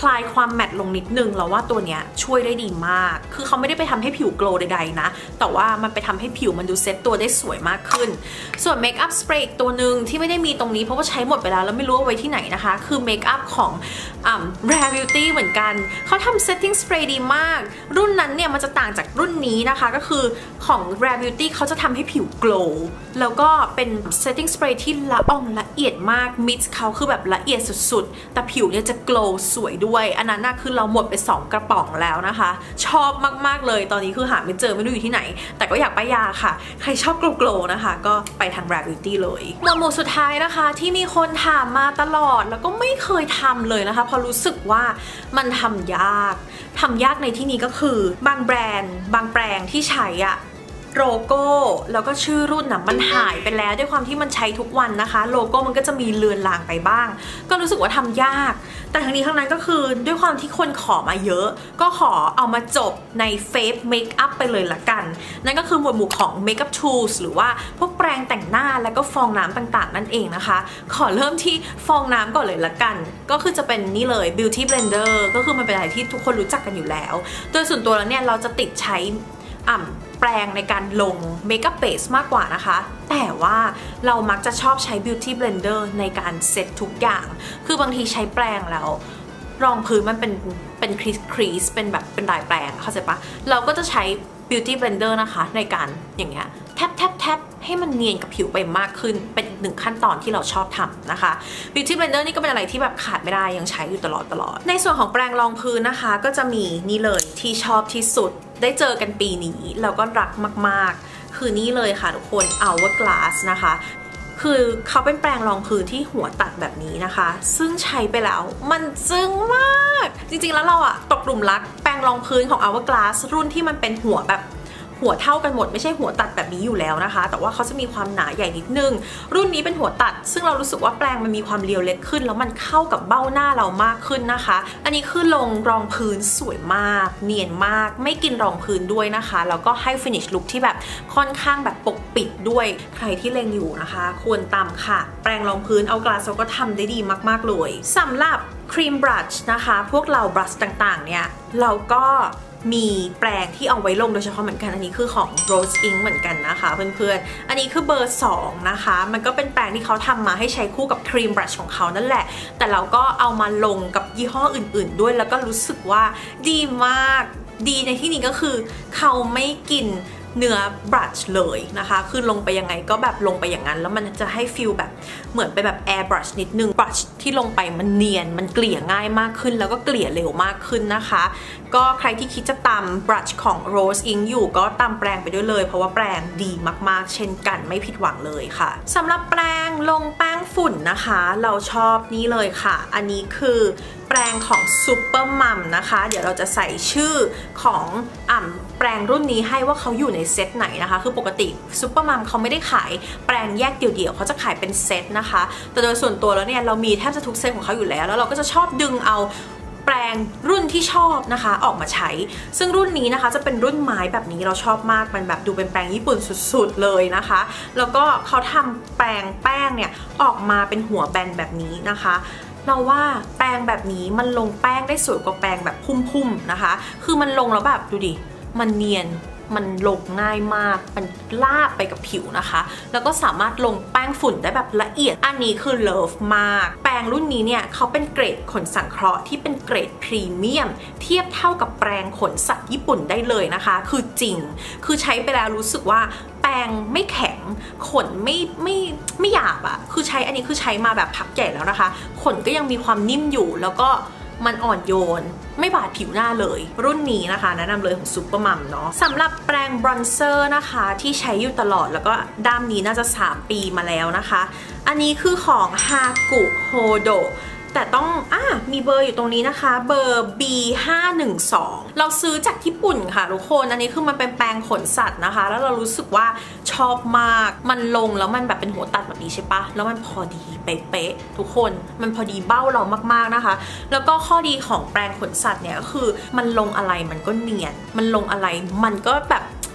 คลายความแมตต์ลงนิดนึงแล้วว่าตัวเนี้ยช่วยได้ดีมากคือเขาไม่ได้ไปทำให้ผิวโกลว์ใดๆนะแต่ว่ามันไปทำให้ผิวมันดูเซ็ตตัวได้สวยมากขึ้นส่วนเมคอัพสเปรย์อีกตัวหนึ่งที่ไม่ได้มีตรงนี้เพราะว่าใช้หมดไปแล้วแล้วไม่รู้ว่าไว้ที่ไหนนะคะคือเมคอัพของอ่า Rare Beauty เหมือนกันเขาทำ setting spray ดีมากรุ่นนั้นเนี่ยมันจะต่างจากรุ่นนี้นะคะก็คือของ Rare Beauty เขาจะทำให้ผิวโกลว์แล้วก็เป็น setting spray ที่ละอองละเอียดมาก mix เขาคือแบบละเอียดสุดๆแต่ผิวเนี่ยจะโกลว์สวยด้วยอันนั้นน่ะคือเราหมดไปสองกระป๋องแล้วนะคะชอบมากๆเลยตอนนี้คือหาไม่เจอไม่รู้อยู่ที่ไหนแต่ก็อยากป้ายยาค่ะใครชอบโกลว์ๆนะคะก็ไปทาง Rare Beauty เลยหมวดหมู่สุดท้ายนะคะที่มีคนถามมาตลอดแล้วก็ไม่เคยทำเลยนะคะเพราะรู้สึกว่ามันทำยากทำยากในที่นี้ก็คือบางแบรนด์บางแปรงที่ใช้อะโลโก้แล้วก็ชื่อรุ่นน่ะมันหายไปแล้วด้วยความที่มันใช้ทุกวันนะคะโลโก้มันก็จะมีเลือนลางไปบ้างก็รู้สึกว่าทำยากแต่ทั้งนี้ทั้งนั้นก็คือด้วยความที่คนขอมาเยอะก็ขอเอามาจบในเฟซเมคอัพไปเลยละกันนั่นก็คือหมวดหมู่ของ Makeup Tools หรือว่าพวกแปรงแต่งหน้าแล้วก็ฟองน้ำต่างๆนั่นเองนะคะขอเริ่มที่ฟองน้ำก่อนเลยละกันก็คือจะเป็นนี่เลย Beauty Blender ก็คือมันเป็นอะไรที่ทุกคนรู้จักกันอยู่แล้วโดยส่วนตัวแล้วเนี่ยเราจะติดใช้อ่ำแปรงในการลงเมคอัพเบสมากกว่านะคะแต่ว่าเรามักจะชอบใช้ Beauty Blender ในการเซตทุกอย่างคือบางทีใช้แปรงแล้วรองพื้นมันเป็นเป็นครีสครีสเป็นแบบเป็นลายแปรงเข้าใจปะเราก็จะใช้ Beauty Blender นะคะในการอย่างเงี้ยแทบแทบแทบให้มันเนียนกับผิวไปมากขึ้นเป็นอีกหนึ่งขั้นตอนที่เราชอบทำนะคะ Beauty Blender นี่ก็เป็นอะไรที่แบบขาดไม่ได้ยังใช้อยู่ตลอดตลอดในส่วนของแปรงรองพื้นนะคะก็จะมีนี่เลยที่ชอบที่สุดได้เจอกันปีนี้แล้วก็รักมากๆคือนี่เลยค่ะทุกคน Hourglass นะคะคือเขาเป็นแปรงรองพื้นที่หัวตัดแบบนี้นะคะซึ่งใช้ไปแล้วมันจึ้งมากจริงๆแล้วเราอะตกหลุมรักแปรงรองพื้นของ Hourglass รุ่นที่มันเป็นหัวแบบหัวเท่ากันหมดไม่ใช่หัวตัดแบบนี้อยู่แล้วนะคะแต่ว่าเขาจะมีความหนาใหญ่นิดนึงรุ่นนี้เป็นหัวตัดซึ่งเรารู้สึกว่าแปรงมันมีความเรียวเล็กขึ้นแล้วมันเข้ากับเบ้าหน้าเรามากขึ้นนะคะอันนี้คือลงรองพื้นสวยมากเนียนมากไม่กินรองพื้นด้วยนะคะแล้วก็ให้ finish look ที่แบบค่อนข้างแบบปกปิดด้วยใครที่เล็งอยู่นะคะควรตามค่ะแปรงรองพื้นเอากลาสก็ทำได้ดีมากๆเลยสำหรับครีมบรัชนะคะพวกเราบรัชต่างๆเนี่ยเราก็มีแปรงที่เอาไว้ลงโดยเฉพาะเหมือนกันอันนี้คือของ Rose Ink เหมือนกันนะคะเพื่อนๆอันนี้คือเบอร์สองนะคะมันก็เป็นแปรงที่เขาทำมาให้ใช้คู่กับครีมบรัชของเขานั่นแหละแต่เราก็เอามาลงกับยี่ห้ออื่นๆด้วยแล้วก็รู้สึกว่าดีมากดีในที่นี้ก็คือเขาไม่กินเนื้อบรัชเลยนะคะคือลงไปยังไงก็แบบลงไปอย่างนั้นแล้วมันจะให้ฟีลแบบเหมือนไปแบบแอร์บรัชนิดนึงบรัชที่ลงไปมันเนียนมันเกลี่ยง่ายมากขึ้นแล้วก็เกลี่ยเร็วมากขึ้นนะคะก็ใครที่คิดจะตำบรัชของ Rose Ink อยู่ก็ตำแปรงไปด้วยเลยเพราะว่าแปรงดีมากๆเช่นกันไม่ผิดหวังเลยค่ะสำหรับแปรงลงแป้งฝุ่นนะคะเราชอบนี่เลยค่ะอันนี้คือแปรงของ Super Mum นะคะเดี๋ยวเราจะใส่ชื่อของอ่ำแปรงรุ่นนี้ให้ว่าเขาอยู่ในเซตไหนนะคะคือปกติ Super Mum เขาไม่ได้ขายแปรงแยกเดี่ยวๆเขาจะขายเป็นเซตนะคะแต่โดยส่วนตัวแล้วเนี่ยเรามีแทบจะทุกเซตของเขาอยู่แล้วแล้วเราก็จะชอบดึงเอาแปรงรุ่นที่ชอบนะคะออกมาใช้ซึ่งรุ่นนี้นะคะจะเป็นรุ่นไม้แบบนี้เราชอบมากมันแบบดูเป็นแปรงญี่ปุ่นสุดๆเลยนะคะแล้วก็เขาทำแปรงแป้งเนี่ยออกมาเป็นหัวแบนแบบนี้นะคะเราว่าแปรงแบบนี้มันลงแป้งได้สวยกว่าแปรงแบบพุ่มๆนะคะคือมันลงแล้วแบบดูดิมันเนียนมันลงง่ายมากมันลาบไปกับผิวนะคะแล้วก็สามารถลงแป้งฝุ่นได้แบบละเอียดอันนี้คือเลิฟมากแปรงรุ่นนี้เนี่ยเขาเป็นเกรดขนสังเคราะห์ที่เป็นเกรดพรีเมียมเทียบเท่ากับแปรงขนสัตว์ญี่ปุ่นได้เลยนะคะคือจริงคือใช้ไปแล้วรู้สึกว่าแปรงไม่แข็งขนไม่ไม่ไม่หยาบอะคือใช้อันนี้คือใช้มาแบบพักใหญ่แล้วนะคะขนก็ยังมีความนิ่มอยู่แล้วก็มันอ่อนโยนไม่บาดผิวหน้าเลยรุ่นนี้นะคะแนะนำเลยของซุปเปอร์มัมเนาะสำหรับแปรงบรอนเซอร์นะคะที่ใช้อยู่ตลอดแล้วก็ด้ามนี้น่าจะสามปีมาแล้วนะคะอันนี้คือของฮากุโฮโดแต่ต้องอ่ะมีเบอร์อยู่ตรงนี้นะคะเบอร์ บี ห้าหนึ่งสอง เราซื้อจากญี่ปุ่นค่ะทุกคนอันนี้คือมันเป็นแปรงขนสัตว์นะคะแล้วเรารู้สึกว่าชอบมากมันลงแล้วมันแบบเป็นหัวตัดแบบนี้ใช่ปะแล้วมันพอดีเป๊ะๆทุกคนมันพอดีเบ้าเรามากๆนะคะแล้วก็ข้อดีของแปรงขนสัตว์เนี่ยก็คือมันลงอะไรมันก็เนียนมันลงอะไรมันก็แบบ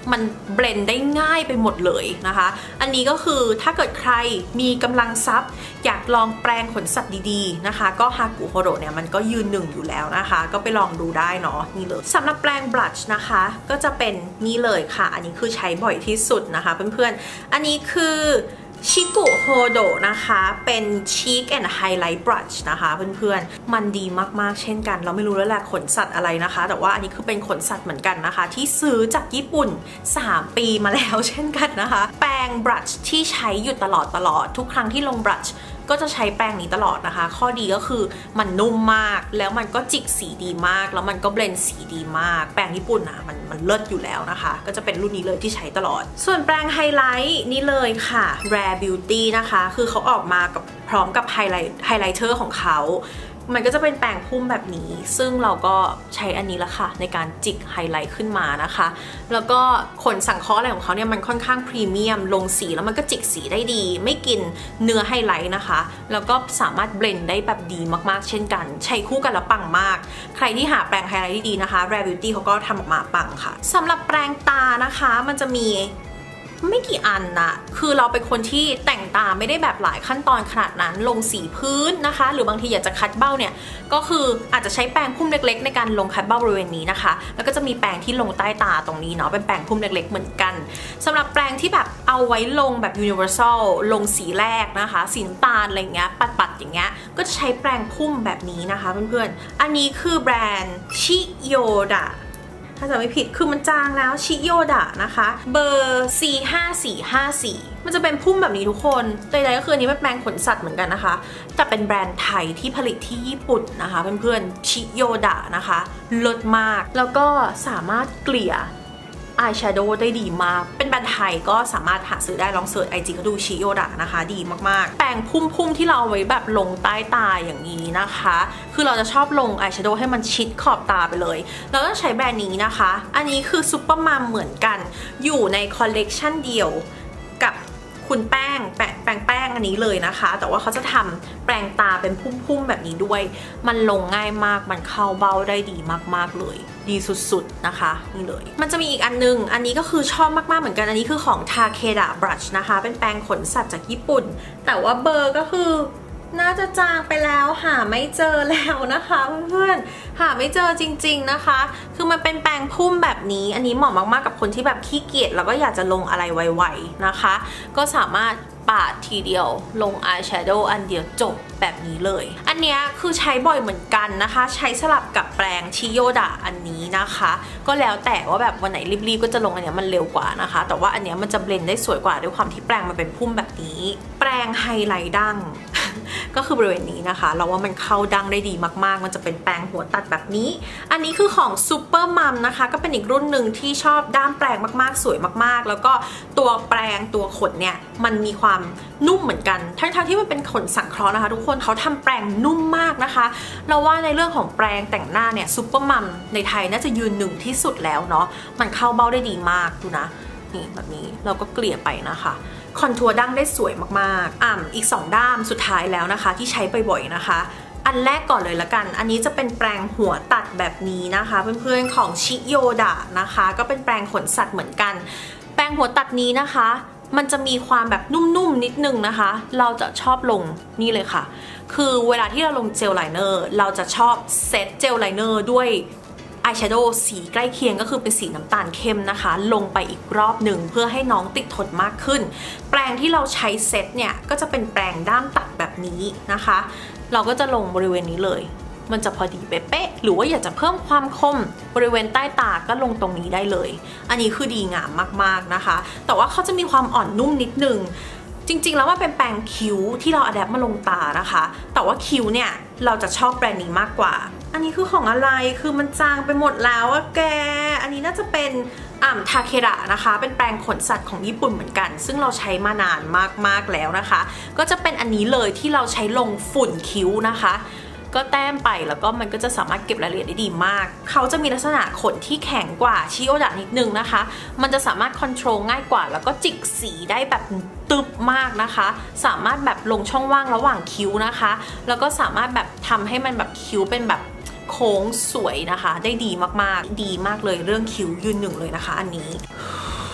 มันเบลนด์ได้ง่ายไปหมดเลยนะคะอันนี้ก็คือถ้าเกิดใครมีกำลังทรัพย์อยากลองแปรงขนสัตว์ดีๆนะคะก็ฮากุโฮโดเนี่ยมันก็ยืนหนึ่งอยู่แล้วนะคะก็ไปลองดูได้เนาะนี่เลยสำหรับแปรงบลัชนะคะก็จะเป็นนี่เลยค่ะอันนี้คือใช้บ่อยที่สุดนะคะเพื่อนๆอันนี้คือชิกุโฮโดนะคะเป็น Cheek and Highlight Brush นะคะเพื่อนๆมันดีมากๆเช่นกันเราไม่รู้แล้วแหละขนสัตว์อะไรนะคะแต่ว่าอันนี้คือเป็นขนสัตว์เหมือนกันนะคะที่ซื้อจากญี่ปุ่นสามปีมาแล้วเช่นกันนะคะแปรงบลัชที่ใช้อยู่ตลอดตลอดทุกครั้งที่ลงบลัชก็จะใช้แปรงนี้ตลอดนะคะข้อดีก็คือมันนุ่มมากแล้วมันก็จิกสีดีมากแล้วมันก็เบลนด์สีดีมากแปรงญี่ปุ่นนะมันมันเลิศอยู่แล้วนะคะก็จะเป็นรุ่นนี้เลยที่ใช้ตลอดส่วนแปรงไฮไลท์นี่เลยค่ะ Rare Beauty นะคะคือเขาออกมากับพร้อมกับไฮไลท์ไฮไลท์เตอร์ของเขามันก็จะเป็นแปรงพุ่มแบบนี้ซึ่งเราก็ใช้อันนี้ละค่ะในการจิกไฮไลท์ขึ้นมานะคะแล้วก็ขนสังเคราะห์อะไรของเขาเนี่ยมันค่อนข้างพรีเมียมลงสีแล้วมันก็จิกสีได้ดีไม่กินเนื้อไฮไลท์นะคะแล้วก็สามารถเบลนด์ได้แบบดีมากๆเช่นกันใช้คู่กันแล้วปังมากใครที่หาแปรงไฮไลท์ดีๆนะคะ Rare Beauty เขาก็ทำออกมาปังค่ะสำหรับแปรงตานะคะมันจะมีไม่กี่อันนะคือเราเป็นคนที่แต่งตาไม่ได้แบบหลายขั้นตอนขนาดนั้นลงสีพื้นนะคะหรือบางทีอยากจะคัดเบ้าเนี่ยก็คืออาจจะใช้แปรงพุ่มเล็กๆในการลงคัดเบ้าบริเวณนี้นะคะแล้วก็จะมีแปรงที่ลงใต้ตาตรงนี้เนาะเป็นแปรงพุ่มเล็กๆเหมือนกันสำหรับแปรงที่แบบเอาไว้ลงแบบ universal ลงสีแรกนะคะสีน้ำตาลอะไรเงี้ยปัดๆอย่างเงี้ยก็จะใช้แปรงพุ่มแบบนี้นะคะเพื่อนๆอันนี้คือแบรนด์ชิโยดะถ้าจะไม่ผิดคือมันจางแล้วชิโยดะนะคะเบอร์ ซี ห้า สี่ ห้า สี่ มันจะเป็นพุ่มแบบนี้ทุกคนใดๆก็คืออันนี้เป็นแปรงขนสัตว์เหมือนกันนะคะแต่เป็นแบรนด์ไทยที่ผลิตที่ญี่ปุ่นนะคะเพื่อนๆชิโยดะนะคะเลิศมากแล้วก็สามารถเกลี่ยอายแชโดว์ได้ดีมากเป็นแบรนด์ไทยก็สามารถหาซื้อได้ลองเสิร์ชไอจีก็ดูชิโยดะนะคะดีมากๆแปรงพุ่มๆที่เราเอาไว้แบบลงใต้ตาอย่างนี้นะคะคือเราจะชอบลงอายแชโดว์ให้มันชิดขอบตาไปเลยเราต้องใช้แบรนด์นี้นะคะอันนี้คือซุปเปอร์มัมเหมือนกันอยู่ในคอลเลกชันเดียวกับคุณแป้งแปรงแปรงแป้งอันนี้เลยนะคะแต่ว่าเขาจะทำแปรงตาเป็นพุ่มๆแบบนี้ด้วยมันลงง่ายมากมันเข้าเบ้าได้ดีมากๆเลยดีสุดๆนะคะนี่เลยมันจะมีอีกอันนึงอันนี้ก็คือชอบมากๆเหมือนกันอันนี้คือของ Takeda Brush นะคะเป็นแปรงขนสัตว์จากญี่ปุ่นแต่ว่าเบอร์ก็คือน่าจะจางไปแล้วหาไม่เจอแล้วนะคะเพื่อนๆหาไม่เจอจริงๆนะคะคือมันเป็นแปรงพุ่มแบบนี้อันนี้เหมาะมากๆกับคนที่แบบขี้เกียจแล้วก็อยากจะลงอะไรไวๆนะคะก็สามารถปาดทีเดียวลงอายแชโดว์อันเดียวจบแบบนี้เลยอันนี้คือใช้บ่อยเหมือนกันนะคะใช้สลับกับแปรงชิโยดะอันนี้นะคะก็แล้วแต่ว่าแบบวันไหนรีบๆก็จะลงอันนี้มันเร็วกว่านะคะแต่ว่าอันนี้มันจะเบลนด์ได้สวยกว่าด้วยความที่แปรงมันเป็นพุ่มแบบนี้แปรงไฮไลท์ดั้งก็คือบริเวณนี้นะคะเราว่ามันเข้าดั้งได้ดีมากๆมันจะเป็นแปรงหัวตัดแบบนี้อันนี้คือของซูเปอร์มัมนะคะก็เป็นอีกรุ่นหนึ่งที่ชอบด้ามแปรงมากๆสวยมากๆแล้วก็ตัวแปรงตัวขนเนี่ยมันมีความนุ่มเหมือนกันทั้งๆที่มันเป็นขนสังเคราะห์นะคะทุกคนเขาทำแปรงนุ่มมากนะคะเราว่าในเรื่องของแปรงแต่งหน้าเนี่ยซูเปอร์มัมในไทยน่าจะยืนหนึ่งที่สุดแล้วเนาะมันเข้าเบ้าได้ดีมากดูนะนี่แบบนี้เราก็เกลี่ยไปนะคะคอนทัวร์ดั้งได้สวยมากๆอ่ะอีกสองด้ามสุดท้ายแล้วนะคะที่ใช้บ่อยๆนะคะอันแรกก่อนเลยละกันอันนี้จะเป็นแปรงหัวตัดแบบนี้นะคะเพื่อนๆของชิโยดะนะคะก็เป็นแปรงขนสัตว์เหมือนกันแปรงหัวตัดนี้นะคะมันจะมีความแบบนุ่มๆนิดนึงนะคะเราจะชอบลงนี่เลยค่ะคือเวลาที่เราลงเจลไลเนอร์เราจะชอบเซตเจลไลเนอร์ด้วยอายแชโดว์สีใกล้เคียงก็คือเป็นสีน้ำตาลเข้มนะคะลงไปอีกรอบหนึ่งเพื่อให้น้องติดทนมากขึ้นแปรงที่เราใช้เซตเนี่ยก็จะเป็นแปรงด้ามตัดแบบนี้นะคะเราก็จะลงบริเวณนี้เลยมันจะพอดีเป๊ะๆหรือว่าอยากจะเพิ่มความคมบริเวณใต้ตาก็ลงตรงนี้ได้เลยอันนี้คือดีงามมากๆนะคะแต่ว่าเขาจะมีความอ่อนนุ่มนิดนึงจริงๆแล้วว่าเป็นแปรงคิ้วที่เราอะแดปมาลงตานะคะแต่ว่าคิ้วเนี่ยเราจะชอบแบรนด์นี้มากกว่าอันนี้คือของอะไรคือมันจางไปหมดแล้วอะแกอันนี้น่าจะเป็นอ่าทาเคดะนะคะเป็นแปรงขนสัตว์ของญี่ปุ่นเหมือนกันซึ่งเราใช้มานานมากๆแล้วนะคะก็จะเป็นอันนี้เลยที่เราใช้ลงฝุ่นคิ้วนะคะก็แต้มไปแล้วก็มันก็จะสามารถเก็บรายละเอียดได้ดีมากเขาจะมีลักษณะขนที่แข็งกว่าชิโยดะนิดนึงนะคะมันจะสามารถคอนโทรลง่ายกว่าแล้วก็จิกสีได้แบบตึบมากนะคะสามารถแบบลงช่องว่างระหว่างคิ้วนะคะแล้วก็สามารถแบบทำให้มันแบบคิ้วเป็นแบบโค้งสวยนะคะได้ดีมากๆดีมากเลยเรื่องคิ้วยืนหนึ่งเลยนะคะอันนี้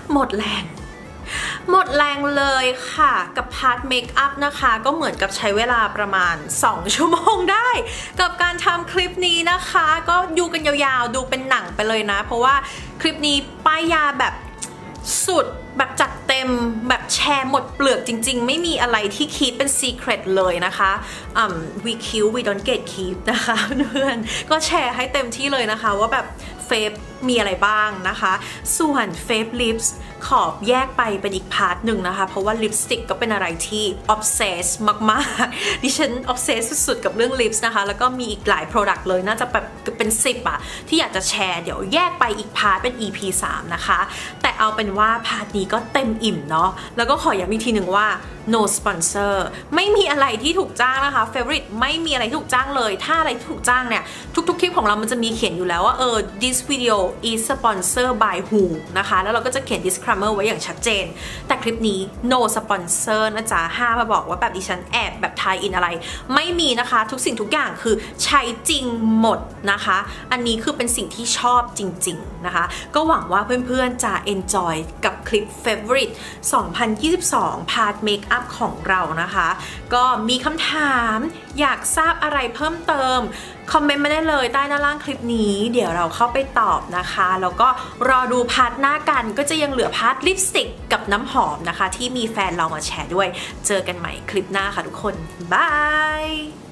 หมดแรงหมดแรงเลยค่ะกับพาร์ทเมคอัพนะคะก็เหมือนกับใช้เวลาประมาณสองชั่วโมงได้กับการทำคลิปนี้นะคะก็ดูกันยาวๆดูเป็นหนังไปเลยนะเพราะว่าคลิปนี้ป้ายยาแบบสุดแบบจัดเต็มแบบแชร์หมดเปลือกจริงๆไม่มีอะไรที่คีปเป็นซีเครตเลยนะคะอืม we kill we don't get keep นะคะเพื่อนก็แชร์ให้เต็มที่เลยนะคะว่าแบบเฟฟมีอะไรบ้างนะคะส่วนเฟฟลิปส์ขอบแยกไปเป็นอีกพาร์ทหนึ่งนะคะเพราะว่าลิปสติกก็เป็นอะไรที่ออฟเซสมากๆดิฉันออฟเซสสุดๆกับเรื่องลิปส์นะคะแล้วก็มีอีกหลาย Product เลยน่าจะแบบเป็นสิบอะที่อยากจะแชร์เดี๋ยวแยกไปอีกพาร์ทเป็น อี พี สาม นะคะแต่เอาเป็นว่าพาร์ทนี้ก็เต็มอิ่มเนาะแล้วก็ขอย้ำอีกทีหนึ่งว่า no sponsor ไม่มีอะไรที่ถูกจ้างนะคะ favorite ไม่มีอะไรที่ถูกจ้างเลยถ้าอะไรที่ถูกจ้างเนี่ยทุกๆคลิปของเรามันจะมีเขียนอยู่แล้วว่าเออ this video is sponsored by who นะคะแล้วเราก็จะเขียน disclaimer ไว้อย่างชัดเจนแต่คลิปนี้ no sponsor นะจ๊ะห้ามมาบอกว่าแบบดิฉันแอบแบบทายอินอะไรไม่มีนะคะทุกสิ่งทุกอย่างคือใช้จริงหมดนะคะอันนี้คือเป็นสิ่งที่ชอบจริงๆนะคะก็หวังว่าเพื่อนๆจะ enjoy กับคลิป favorite สองพันยี่สิบสอง part makeup ของเรานะคะก็มีคำถามอยากทราบอะไรเพิ่มเติมคอมเมนต์มาได้เลยใต้ด้านล่างคลิปนี้เดี๋ยวเราเข้าไปตอบนะคะแล้วก็รอดูพาร์ทหน้ากันก็จะยังเหลือพาร์ทลิปสติกกับน้ำหอมนะคะที่มีแฟนเรามาแชร์ด้วยเจอกันใหม่คลิปหน้าค่ะทุกคนบาย